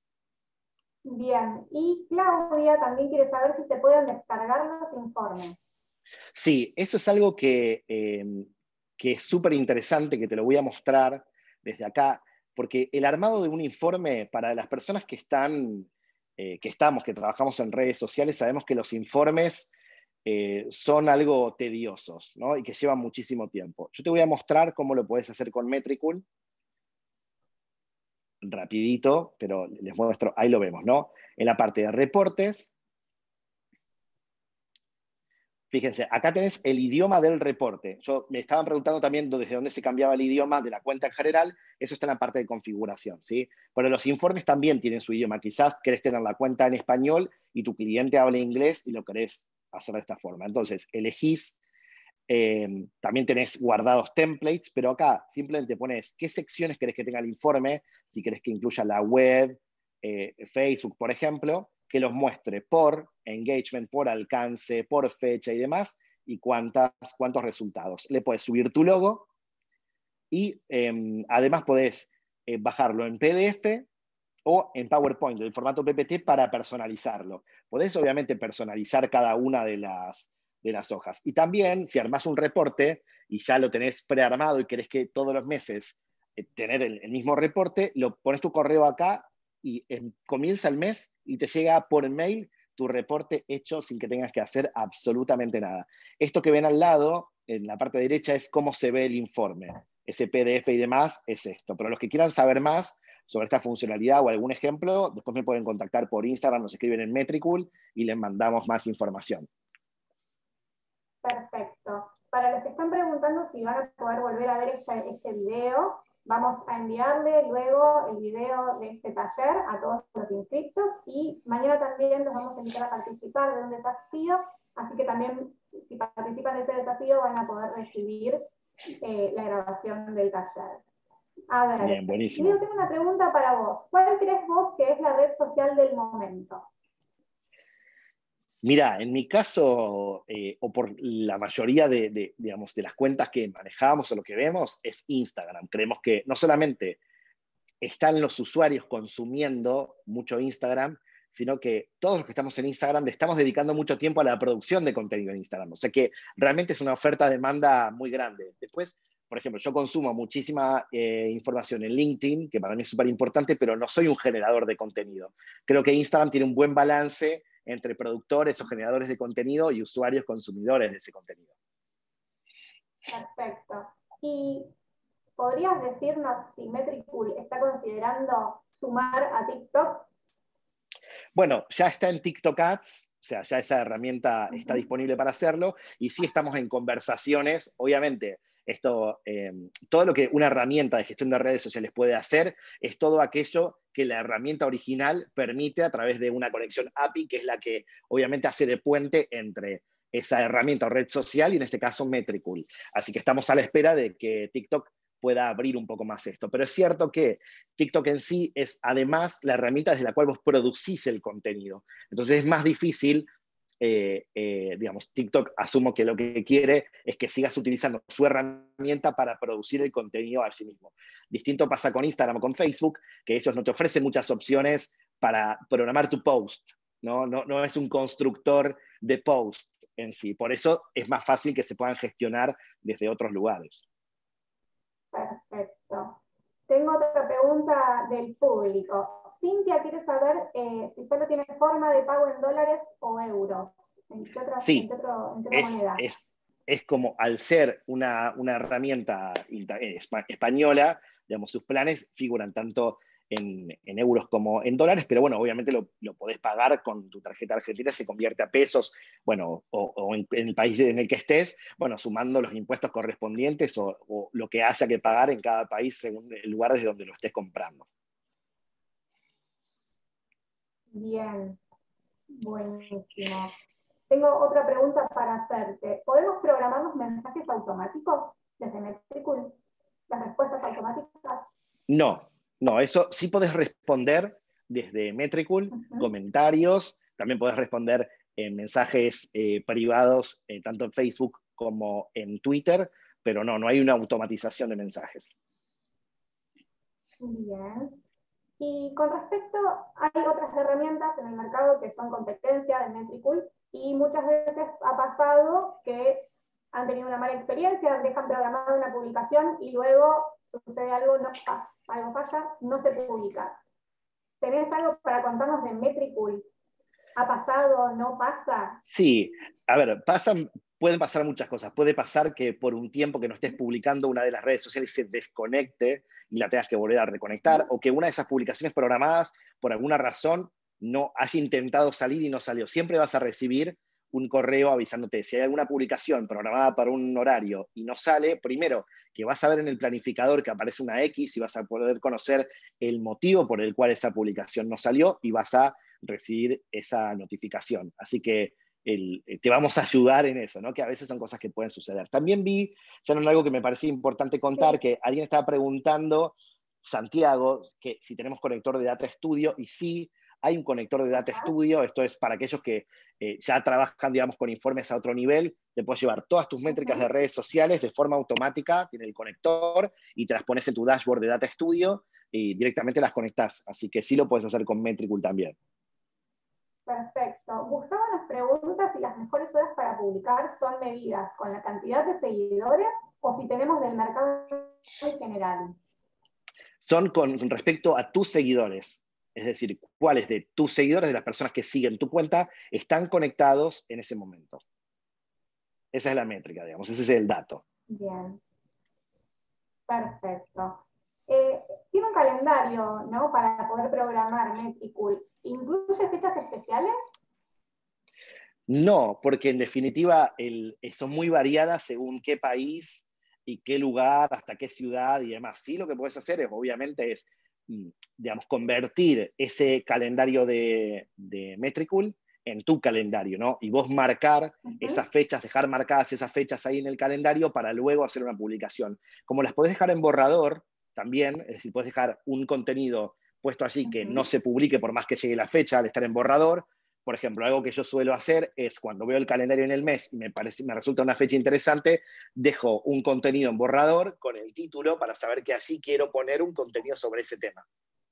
Bien, y Claudia también quiere saber si se pueden descargar los informes. Sí, eso es algo que, eh, que es súper interesante, que te lo voy a mostrar desde acá, porque el armado de un informe, para las personas que están, eh, que estamos, que trabajamos en redes sociales, sabemos que los informes eh, son algo tediosos, ¿no? Y que llevan muchísimo tiempo. Yo te voy a mostrar cómo lo puedes hacer con Metricool. Rapidito, pero les muestro, ahí lo vemos, ¿no? En la parte de reportes, fíjense, acá tenés el idioma del reporte. Yo, me estaban preguntando también desde dónde se cambiaba el idioma de la cuenta en general. Eso está en la parte de configuración, ¿sí? Pero los informes también tienen su idioma. Quizás querés tener la cuenta en español y tu cliente habla inglés y lo querés hacer de esta forma. Entonces, elegís, eh, también tenés guardados templates, pero acá simplemente pones qué secciones querés que tenga el informe, si querés que incluya la web, eh, Facebook, por ejemplo, que los muestre por engagement, por alcance, por fecha y demás, y cuántas, cuántos resultados. Le puedes subir tu logo y eh, además podés eh, bajarlo en P D F o en PowerPoint, el formato P P T, para personalizarlo. Podés obviamente personalizar cada una de las, de las hojas. Y también, si armás un reporte y ya lo tenés prearmado y querés que todos los meses eh, tener el, el mismo reporte, lo pones tu correo acá y eh, comienza el mes y te llega por mail tu reporte hecho sin que tengas que hacer absolutamente nada. Esto que ven al lado, en la parte derecha, es cómo se ve el informe. Ese P D F y demás es esto. Pero los que quieran saber más sobre esta funcionalidad o algún ejemplo, después me pueden contactar por Instagram, nos escriben en Metricool y les mandamos más información. Perfecto. Para los que están preguntando si van a poder volver a ver este, este video, vamos a enviarle luego el video de este taller a todos los inscritos y mañana también los vamos a invitar a participar de un desafío, así que también si participan de ese desafío van a poder recibir eh, la grabación del taller. A ver, Bien, buenísimo. Leo, tengo una pregunta para vos. ¿Cuál crees vos que es la red social del momento? Mira, en mi caso, eh, o por la mayoría de, de, digamos, de las cuentas que manejamos o lo que vemos, es Instagram. Creemos que no solamente están los usuarios consumiendo mucho Instagram, sino que todos los que estamos en Instagram le estamos dedicando mucho tiempo a la producción de contenido en Instagram. O sea que realmente es una oferta-demanda muy grande. Después, por ejemplo, yo consumo muchísima eh, información en LinkedIn, que para mí es súper importante, pero no soy un generador de contenido. Creo que Instagram tiene un buen balance entre productores o generadores de contenido y usuarios consumidores de ese contenido. Perfecto. ¿Y podrías decirnos si Metricool está considerando sumar a TikTok? Bueno, ya está en TikTok Ads, o sea, ya esa herramienta está disponible para hacerlo, y sí estamos en conversaciones, obviamente. Esto, eh, todo lo que una herramienta de gestión de redes sociales puede hacer es todo aquello que la herramienta original permite a través de una conexión A P I, que es la que obviamente hace de puente entre esa herramienta o red social y en este caso Metricool. Así que estamos a la espera de que TikTok pueda abrir un poco más esto. Pero es cierto que TikTok en sí es además la herramienta desde la cual vos producís el contenido. Entonces es más difícil. Eh, eh, digamos, TikTok asumo que lo que quiere es que sigas utilizando su herramienta para producir el contenido allí mismo. Distinto pasa con Instagram o con Facebook, que ellos no te ofrecen muchas opciones para programar tu post, ¿no? No, no es un constructor de post en sí. Por eso es más fácil que se puedan gestionar desde otros lugares. Perfecto. Tengo otra pregunta del público. Cintia quiere saber eh, si solo tiene forma de pago en dólares o euros. ¿En qué otra, sí, en qué otro, en qué otra es, moneda? Es, es como al ser una, una herramienta española, digamos, sus planes figuran tanto en, en euros como en dólares, pero bueno, obviamente lo, lo podés pagar con tu tarjeta argentina, se convierte a pesos, bueno, o, o en, en el país en el que estés, bueno, sumando los impuestos correspondientes o, o lo que haya que pagar en cada país según el lugar desde donde lo estés comprando. Bien, buenísimo. Tengo otra pregunta para hacerte. ¿Podemos programar los mensajes automáticos desde Metricool? ¿Las respuestas automáticas? No, no, eso sí podés responder desde Metricool, Uh-huh. comentarios, también podés responder en mensajes eh, privados, eh, tanto en Facebook como en Twitter, pero no, no hay una automatización de mensajes. Bien. Y con respecto, hay otras herramientas en el mercado que son competencia de Metricool, y muchas veces ha pasado que han tenido una mala experiencia, dejan programada una publicación y luego sucede algo, no, algo falla, no se publica. ¿Tenés algo para contarnos de Metricool? ¿Ha pasado? ¿No pasa? Sí, a ver, pasan, pueden pasar muchas cosas. Puede pasar que por un tiempo que no estés publicando una de las redes sociales se desconecte y la tengas que volver a reconectar, o que una de esas publicaciones programadas, por alguna razón, no haya intentado salir y no salió. Siempre vas a recibir un correo avisándote. Si hay alguna publicación programada para un horario y no sale, primero, que vas a ver en el planificador que aparece una X y vas a poder conocer el motivo por el cual esa publicación no salió y vas a recibir esa notificación. Así que el, te vamos a ayudar en eso, ¿no? Que a veces son cosas que pueden suceder. También vi, ya no algo que me parecía importante contar, sí, que alguien estaba preguntando, Santiago, que si tenemos conector de Data Studio, y sí, hay un conector de Data Studio. Esto es para aquellos que eh, ya trabajan, digamos, con informes a otro nivel. Te puedes llevar todas tus métricas de redes sociales de forma automática, tiene el conector, y te las pones en tu dashboard de Data Studio y directamente las conectás. Así que sí lo puedes hacer con Metricool también. Perfecto. Gustavo nos pregunta si las mejores horas para publicar son medidas con la cantidad de seguidores o si tenemos del mercado en general. Son con respecto a tus seguidores. Es decir, cuáles de tus seguidores, de las personas que siguen tu cuenta, están conectados en ese momento. Esa es la métrica, digamos, ese es el dato. Bien. Perfecto. Eh, tiene un calendario, ¿no? Para poder programar Metricool. ¿Incluye fechas especiales? No, porque en definitiva el, son muy variadas según qué país y qué lugar, hasta qué ciudad y demás. Sí, lo que puedes hacer es, obviamente, es, digamos, convertir ese calendario de, de Metricool en tu calendario, ¿no? Y vos marcar uh-huh. esas fechas, dejar marcadas esas fechas ahí en el calendario para luego hacer una publicación. Como las podés dejar en borrador también, es decir, podés dejar un contenido puesto allí uh-huh. que no se publique por más que llegue la fecha al estar en borrador. Por ejemplo, algo que yo suelo hacer es cuando veo el calendario en el mes y me, parece, me resulta una fecha interesante, dejo un contenido en borrador con el título para saber que allí quiero poner un contenido sobre ese tema.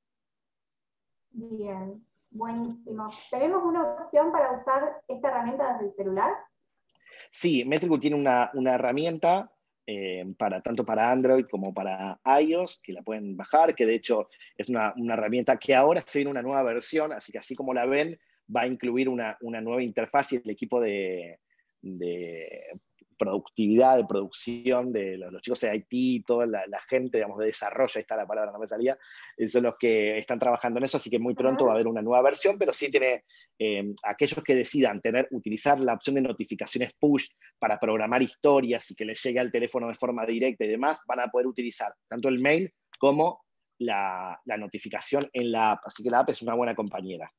Bien, buenísimo. ¿Tenemos una opción para usar esta herramienta desde el celular? Sí, Metricool tiene una, una herramienta eh, para, tanto para Android como para iOS, que la pueden bajar, que de hecho es una, una herramienta que ahora se viene una nueva versión, así que así como la ven, va a incluir una, una nueva interfaz y el equipo de, de productividad, de producción de los, los chicos de I T, toda la, la gente, digamos, de desarrollo, ahí está la palabra, no me salía, son los que están trabajando en eso, así que muy pronto va a haber una nueva versión, pero sí tiene eh, aquellos que decidan tener, utilizar la opción de notificaciones push para programar historias y que les llegue al teléfono de forma directa y demás, van a poder utilizar tanto el mail como la, la notificación en la app, así que la app es una buena compañera.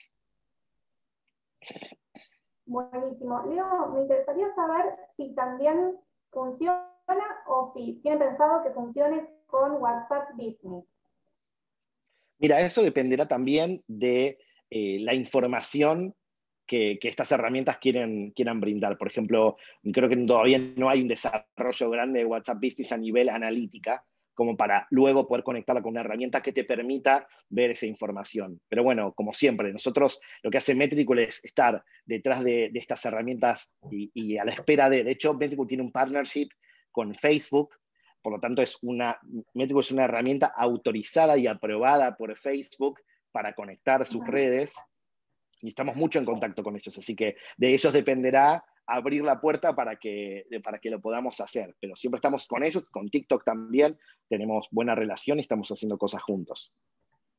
Buenísimo. Leo, me interesaría saber si también funciona o si tienen pensado que funcione con WhatsApp Business. Mira, eso dependerá también de eh, la información que, que estas herramientas quieren, quieran brindar. Por ejemplo, creo que todavía no hay un desarrollo grande de WhatsApp Business a nivel analítica, como para luego poder conectarla con una herramienta que te permita ver esa información. Pero bueno, como siempre, nosotros lo que hace Metricool es estar detrás de, de estas herramientas y, y a la espera de, de hecho, Metricool tiene un partnership con Facebook, por lo tanto es una, Metricool es una herramienta autorizada y aprobada por Facebook para conectar sus redes, y estamos mucho en contacto con ellos, así que de ellos dependerá abrir la puerta para que, para que lo podamos hacer. Pero siempre estamos con ellos, con TikTok también, tenemos buena relación y estamos haciendo cosas juntos.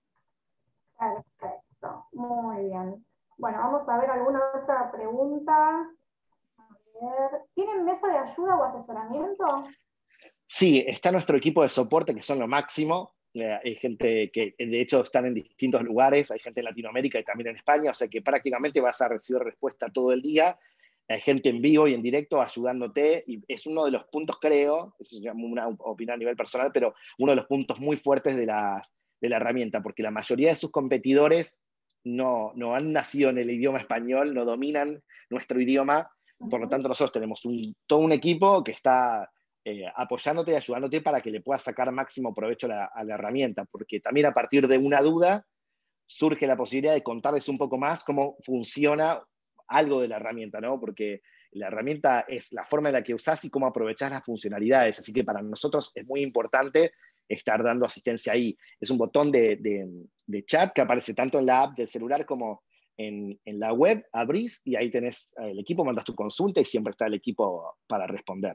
Perfecto, muy bien. Bueno, vamos a ver alguna otra pregunta. A ver, ¿tienen mesa de ayuda o asesoramiento? Sí, está nuestro equipo de soporte, que son lo máximo. Eh, hay gente que, de hecho, están en distintos lugares. Hay gente en Latinoamérica y también en España, o sea que prácticamente vas a recibir respuesta todo el día. Hay gente en vivo y en directo ayudándote, y es uno de los puntos, creo, eso es una opinión a nivel personal, pero uno de los puntos muy fuertes de la, de la herramienta, porque la mayoría de sus competidores no, no han nacido en el idioma español, no dominan nuestro idioma, por lo tanto nosotros tenemos un, todo un equipo que está eh, apoyándote y ayudándote para que le puedas sacar máximo provecho a la, a la herramienta, porque también a partir de una duda surge la posibilidad de contarles un poco más cómo funciona algo de la herramienta, ¿no? Porque la herramienta es la forma en la que usás y cómo aprovechás las funcionalidades, así que para nosotros es muy importante estar dando asistencia ahí. Es un botón de, de, de chat que aparece tanto en la app del celular como en, en la web, abrís y ahí tenés el equipo, mandas tu consulta y siempre está el equipo para responder.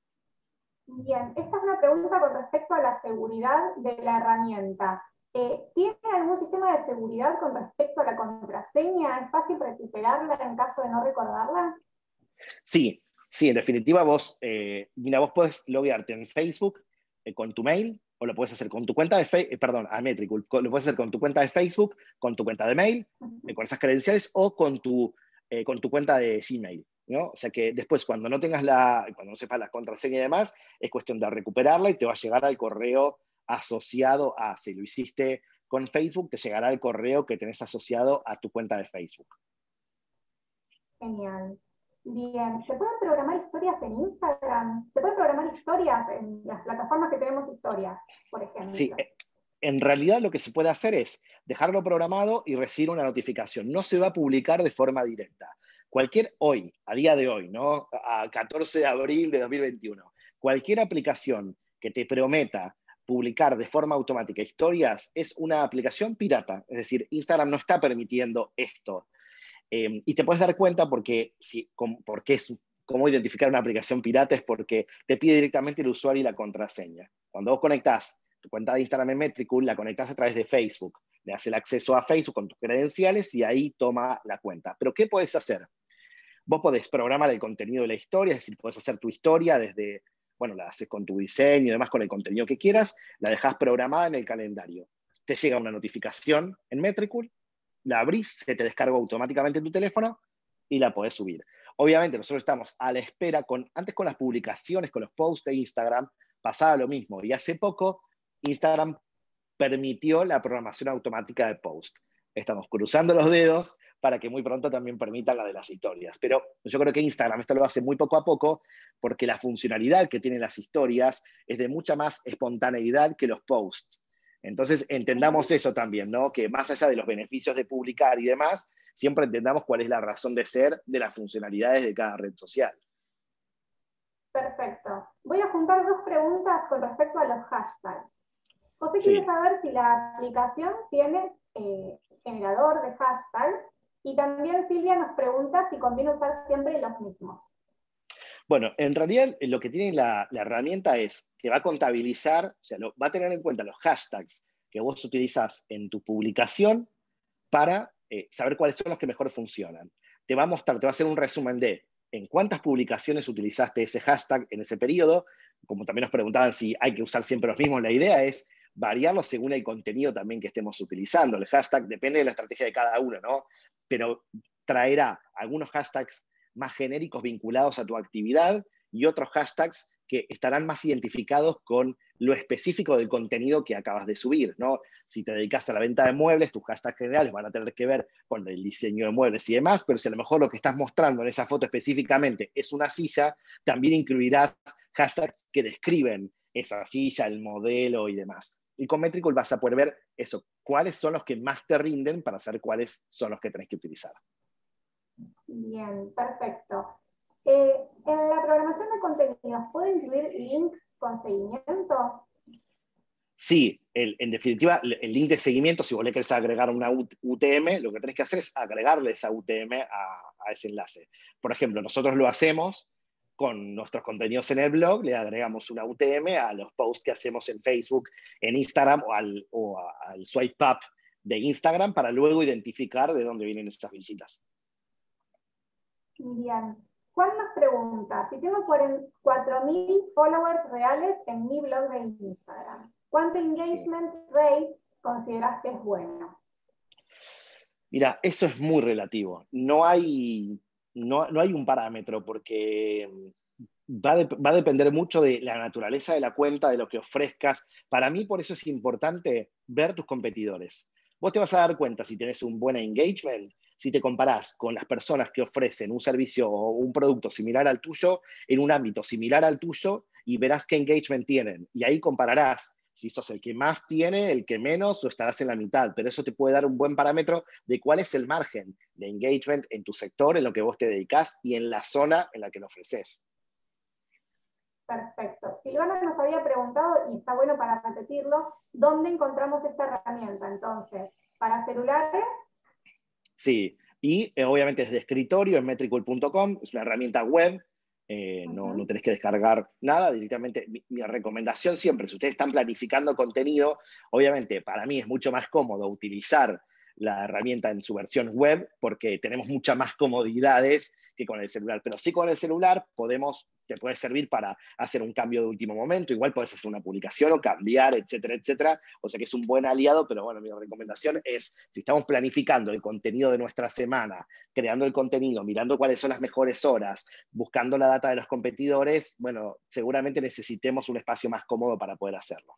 Bien, esta es una pregunta con respecto a la seguridad de la herramienta. Eh, ¿Tiene algún sistema de seguridad con respecto a la contraseña? ¿Es fácil recuperarla en caso de no recordarla? Sí, sí, en definitiva vos, eh, mira, vos podés loguearte en Facebook eh, con tu mail, o lo puedes hacer con tu cuenta de Facebook, eh, perdón, a Metricool, lo puedes hacer con tu cuenta de Facebook, con tu cuenta de mail, eh, con esas credenciales, o con tu, eh, con tu cuenta de Gmail, ¿no? O sea que después, cuando no tengas la, cuando no sepas la contraseña y demás, es cuestión de recuperarla y te va a llegar al correo asociado a, si lo hiciste con Facebook, te llegará el correo que tenés asociado a tu cuenta de Facebook. Genial. Bien, ¿se pueden programar historias en Instagram? ¿Se pueden programar historias en las plataformas que tenemos historias, por Sí, ejemplo? en realidad lo que se puede hacer es dejarlo programado y recibir una notificación. No se va a publicar de forma directa. Cualquier hoy, a día de hoy, ¿no? A catorce de abril de dos mil veintiuno, cualquier aplicación que te prometa publicar de forma automática historias es una aplicación pirata. Es decir, Instagram no está permitiendo esto. Eh, y te puedes dar cuenta porque, si, com, porque es cómo identificar una aplicación pirata es porque te pide directamente el usuario y la contraseña. Cuando vos conectás tu cuenta de Instagram en Metricool, la conectás a través de Facebook. Le das el acceso a Facebook con tus credenciales y ahí toma la cuenta. Pero ¿qué podés hacer? Vos podés programar el contenido de la historia, es decir, podés hacer tu historia desde, bueno, la haces con tu diseño y demás, con el contenido que quieras, la dejás programada en el calendario. Te llega una notificación en Metricool, la abrís, se te descarga automáticamente en tu teléfono y la podés subir. Obviamente nosotros estamos a la espera, con, antes con las publicaciones, con los posts de Instagram, pasaba lo mismo. Y hace poco Instagram permitió la programación automática de post. Estamos cruzando los dedos para que muy pronto también permitan la de las historias. Pero yo creo que Instagram esto lo hace muy poco a poco porque la funcionalidad que tienen las historias es de mucha más espontaneidad que los posts. Entonces entendamos eso también, ¿no? Que más allá de los beneficios de publicar y demás, siempre entendamos cuál es la razón de ser de las funcionalidades de cada red social. Perfecto. Voy a juntar dos preguntas con respecto a los hashtags. José quiere Sí. saber si la aplicación tiene eh, generador de hashtag, y también Silvia nos pregunta si conviene usar siempre los mismos. Bueno, en realidad lo que tiene la, la herramienta es que va a contabilizar, o sea, lo, va a tener en cuenta los hashtags que vos utilizás en tu publicación para eh, saber cuáles son los que mejor funcionan. Te va a mostrar, te va a hacer un resumen de en cuántas publicaciones utilizaste ese hashtag en ese periodo. Como también nos preguntaban si hay que usar siempre los mismos, la idea es variarlo según el contenido también que estemos utilizando. El hashtag depende de la estrategia de cada uno, ¿no? Pero traerá algunos hashtags más genéricos vinculados a tu actividad y otros hashtags que estarán más identificados con lo específico del contenido que acabas de subir, ¿no? Si te dedicas a la venta de muebles, tus hashtags generales van a tener que ver con el diseño de muebles y demás, pero si a lo mejor lo que estás mostrando en esa foto específicamente es una silla, también incluirás hashtags que describen esa silla, el modelo y demás. Y con Metricool vas a poder ver eso, cuáles son los que más te rinden para saber cuáles son los que tenés que utilizar. Bien, perfecto. Eh, en la programación de contenidos, ¿puede incluir links con seguimiento? Sí, el, en definitiva, el link de seguimiento, si vos le querés agregar una U T M, lo que tenés que hacer es agregarle esa U T M a, a ese enlace. Por ejemplo, nosotros lo hacemos con nuestros contenidos en el blog, le agregamos una U T M a los posts que hacemos en Facebook, en Instagram o al, o al swipe up de Instagram para luego identificar de dónde vienen estas visitas. Bien. Juan nos pregunta, si tengo cuatro mil followers reales en mi blog de Instagram, ¿cuánto engagement sí. rate consideras que es bueno? Mira, eso es muy relativo. No hay, no, no hay un parámetro porque va, de, va a depender mucho de la naturaleza de la cuenta, de lo que ofrezcas. Para mí, por eso es importante ver tus competidores. Vos te vas a dar cuenta si tenés un buen engagement, si te comparás con las personas que ofrecen un servicio o un producto similar al tuyo, en un ámbito similar al tuyo, y verás qué engagement tienen. Y ahí compararás si sos el que más tiene, el que menos, o estarás en la mitad. Pero eso te puede dar un buen parámetro de cuál es el margen de engagement en tu sector, en lo que vos te dedicás y en la zona en la que lo ofreces. Perfecto. Silvana nos había preguntado, y está bueno para repetirlo, ¿dónde encontramos esta herramienta? Entonces, ¿para celulares? Sí, y eh, obviamente desde escritorio en metricool punto com, es una herramienta web, eh, uh-huh. no, no tenés que descargar nada, directamente, mi, mi recomendación siempre, si ustedes están planificando contenido, obviamente para mí es mucho más cómodo utilizar la herramienta en su versión web, porque tenemos muchas más comodidades que con el celular, pero sí con el celular podemos, te puede servir para hacer un cambio de último momento, igual puedes hacer una publicación o cambiar, etcétera, etcétera, o sea que es un buen aliado, pero bueno, mi recomendación es, si estamos planificando el contenido de nuestra semana, creando el contenido, mirando cuáles son las mejores horas, buscando la data de los competidores, bueno, seguramente necesitemos un espacio más cómodo para poder hacerlo.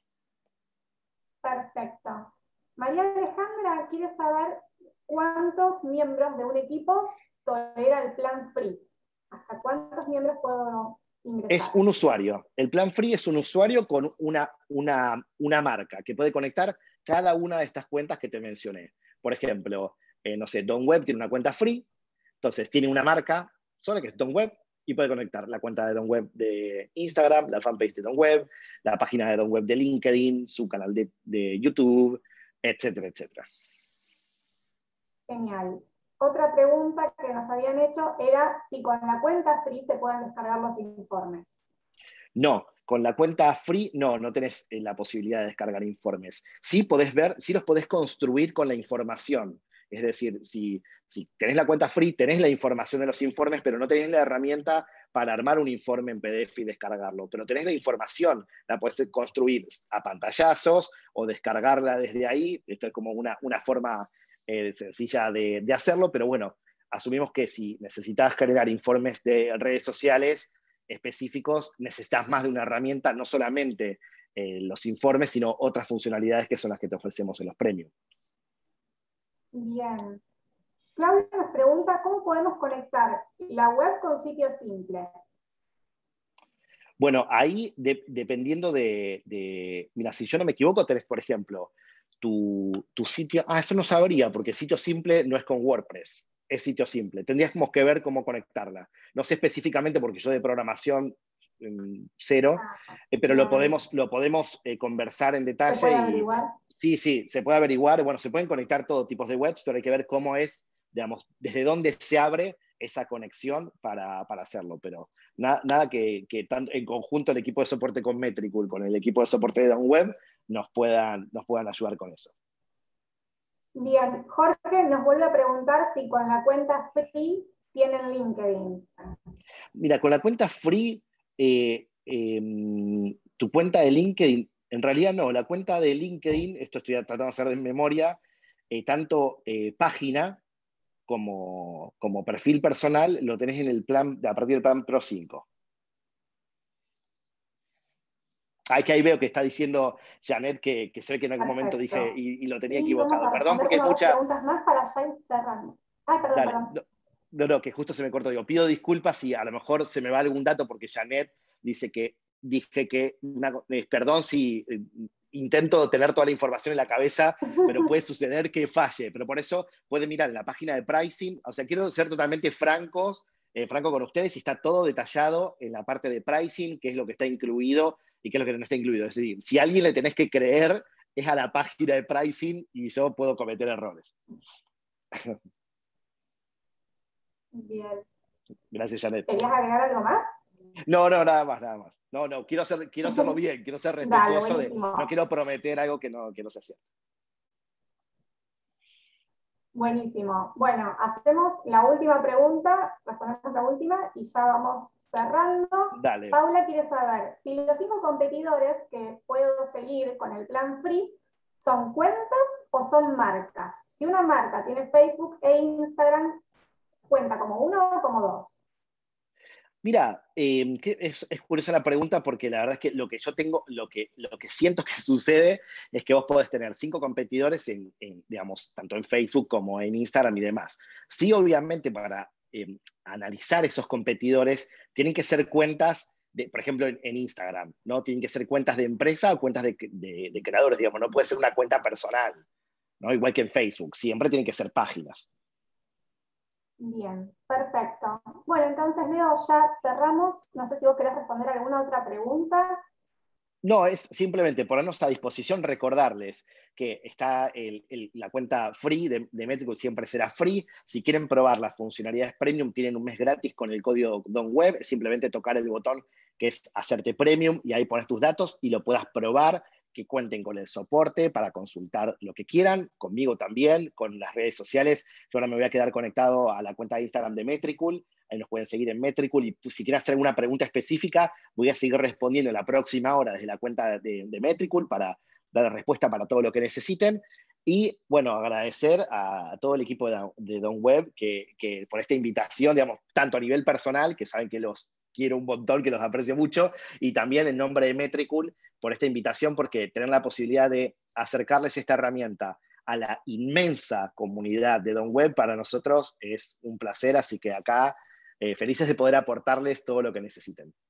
Perfecto. María Alejandra quiere saber cuántos miembros de un equipo tolera el plan free. ¿Hasta cuántos miembros puedo ingresar? Es un usuario. El plan free es un usuario con una, una, una marca que puede conectar cada una de estas cuentas que te mencioné. Por ejemplo, eh, no sé, Don Web tiene una cuenta free, entonces tiene una marca sola que es Don Web y puede conectar la cuenta de Don Web de Instagram, la fanpage de Don Web, la página de Don Web de LinkedIn, su canal de, de YouTube, etcétera, etcétera. Genial. Otra pregunta que nos habían hecho era si con la cuenta free se pueden descargar los informes. No, con la cuenta free no, no tenés la posibilidad de descargar informes. Sí podés ver, sí los podés construir con la información. Es decir, si, si tenés la cuenta free, tenés la información de los informes, pero no tenés la herramienta para armar un informe en P D F y descargarlo. Pero tenés la información, la podés construir a pantallazos o descargarla desde ahí. Esto es como una, una forma eh, sencilla de, de hacerlo, pero bueno, asumimos que si necesitas generar informes de redes sociales específicos, necesitas más de una herramienta, no solamente eh, los informes, sino otras funcionalidades que son las que te ofrecemos en los premium. Bien. Claudia nos pregunta, ¿cómo podemos conectar la web con sitio simple? Bueno, ahí de, dependiendo de, de... Mira, si yo no me equivoco, tenés, por ejemplo, tu, tu sitio... Ah, eso no sabría, porque sitio simple no es con WordPress, es sitio simple. Tendríamos que ver cómo conectarla. No sé específicamente, porque yo de programación mmm, cero, ah, eh, pero lo podemos, lo podemos eh, conversar en detalle. ¿Se puede y, averiguar? Sí, sí, se puede averiguar. Bueno, se pueden conectar todo tipos de webs, pero hay que ver cómo es, digamos, desde dónde se abre esa conexión para, para hacerlo. Pero nada, nada que, que tanto en conjunto el equipo de soporte con Metricool, con el equipo de soporte de Don Web, nos puedan, nos puedan ayudar con eso. Bien, Jorge nos vuelve a preguntar si con la cuenta free tienen LinkedIn. Mira, con la cuenta free, eh, eh, tu cuenta de LinkedIn, en realidad no, la cuenta de LinkedIn, esto estoy tratando de hacer de memoria, eh, tanto eh, página como, como perfil personal, lo tenés en el plan, a partir del plan Pro cinco. Ah, que ahí veo que está diciendo Janet que, que se ve que en algún Perfecto. momento dije y, y lo tenía y equivocado. Vamos a Perdón porque hay una mucha... preguntas más para ya ir cerrando. Ay, perdón, Dale, perdón. No, no, no, que justo se me cortó. Digo, pido disculpas si a lo mejor se me va algún dato porque Janet dice que dije que, una, eh, perdón si eh, intento tener toda la información en la cabeza, pero puede suceder que falle. Pero por eso pueden mirar en la página de pricing. O sea, quiero ser totalmente francos, eh, franco con ustedes, y está todo detallado en la parte de pricing, qué es lo que está incluido y qué es lo que no está incluido. Es decir, si a alguien le tenés que creer, es a la página de pricing y yo puedo cometer errores. Bien. Gracias, Janet. ¿Querías agregar algo más? No, no, nada más, nada más. No, no, quiero, hacer, quiero hacerlo bien, quiero ser respetuoso. Dale, de, no quiero prometer algo que no, que no se hacía. Buenísimo. Bueno, hacemos la última pregunta, respondemos la última y ya vamos cerrando. Dale. Paula quiere saber si los cinco competidores que puedo seguir con el plan free son cuentas o son marcas. Si una marca tiene Facebook e Instagram, ¿cuenta como uno o como dos? Mira, eh, que es, es curiosa la pregunta porque la verdad es que lo que yo tengo, lo que, lo que siento que sucede es que vos podés tener cinco competidores, en, en, digamos, tanto en Facebook como en Instagram y demás. Sí, obviamente, para eh, analizar esos competidores, tienen que ser cuentas, de, por ejemplo, en, en Instagram, ¿no? Tienen que ser cuentas de empresa o cuentas de, de, de creadores, digamos, no puede ser una cuenta personal, ¿no? Igual que en Facebook, siempre tienen que ser páginas. Bien, perfecto. Bueno, entonces, Leo, ya cerramos. No sé si vos querés responder alguna otra pregunta. No, es simplemente ponernos a disposición, recordarles que está el, el, la cuenta free de, de Metricool, siempre será free. Si quieren probar las funcionalidades premium, tienen un mes gratis con el código DONWEB. Es simplemente tocar el botón que es hacerte premium y ahí pones tus datos y lo puedas probar, que cuenten con el soporte para consultar lo que quieran, conmigo también, con las redes sociales. Yo ahora me voy a quedar conectado a la cuenta de Instagram de Metricool. Ahí nos pueden seguir en Metricool y si quieren hacer alguna pregunta específica, voy a seguir respondiendo en la próxima hora desde la cuenta de, de Metricool para dar respuesta para todo lo que necesiten. Y bueno, agradecer a, a todo el equipo de, de DONWEB que, que por esta invitación, digamos, tanto a nivel personal, que saben que los quiero un montón, que los aprecio mucho, y también en nombre de Metricool por esta invitación, porque tener la posibilidad de acercarles esta herramienta a la inmensa comunidad de DONWEB para nosotros es un placer, así que acá Eh, felices de poder aportarles todo lo que necesiten.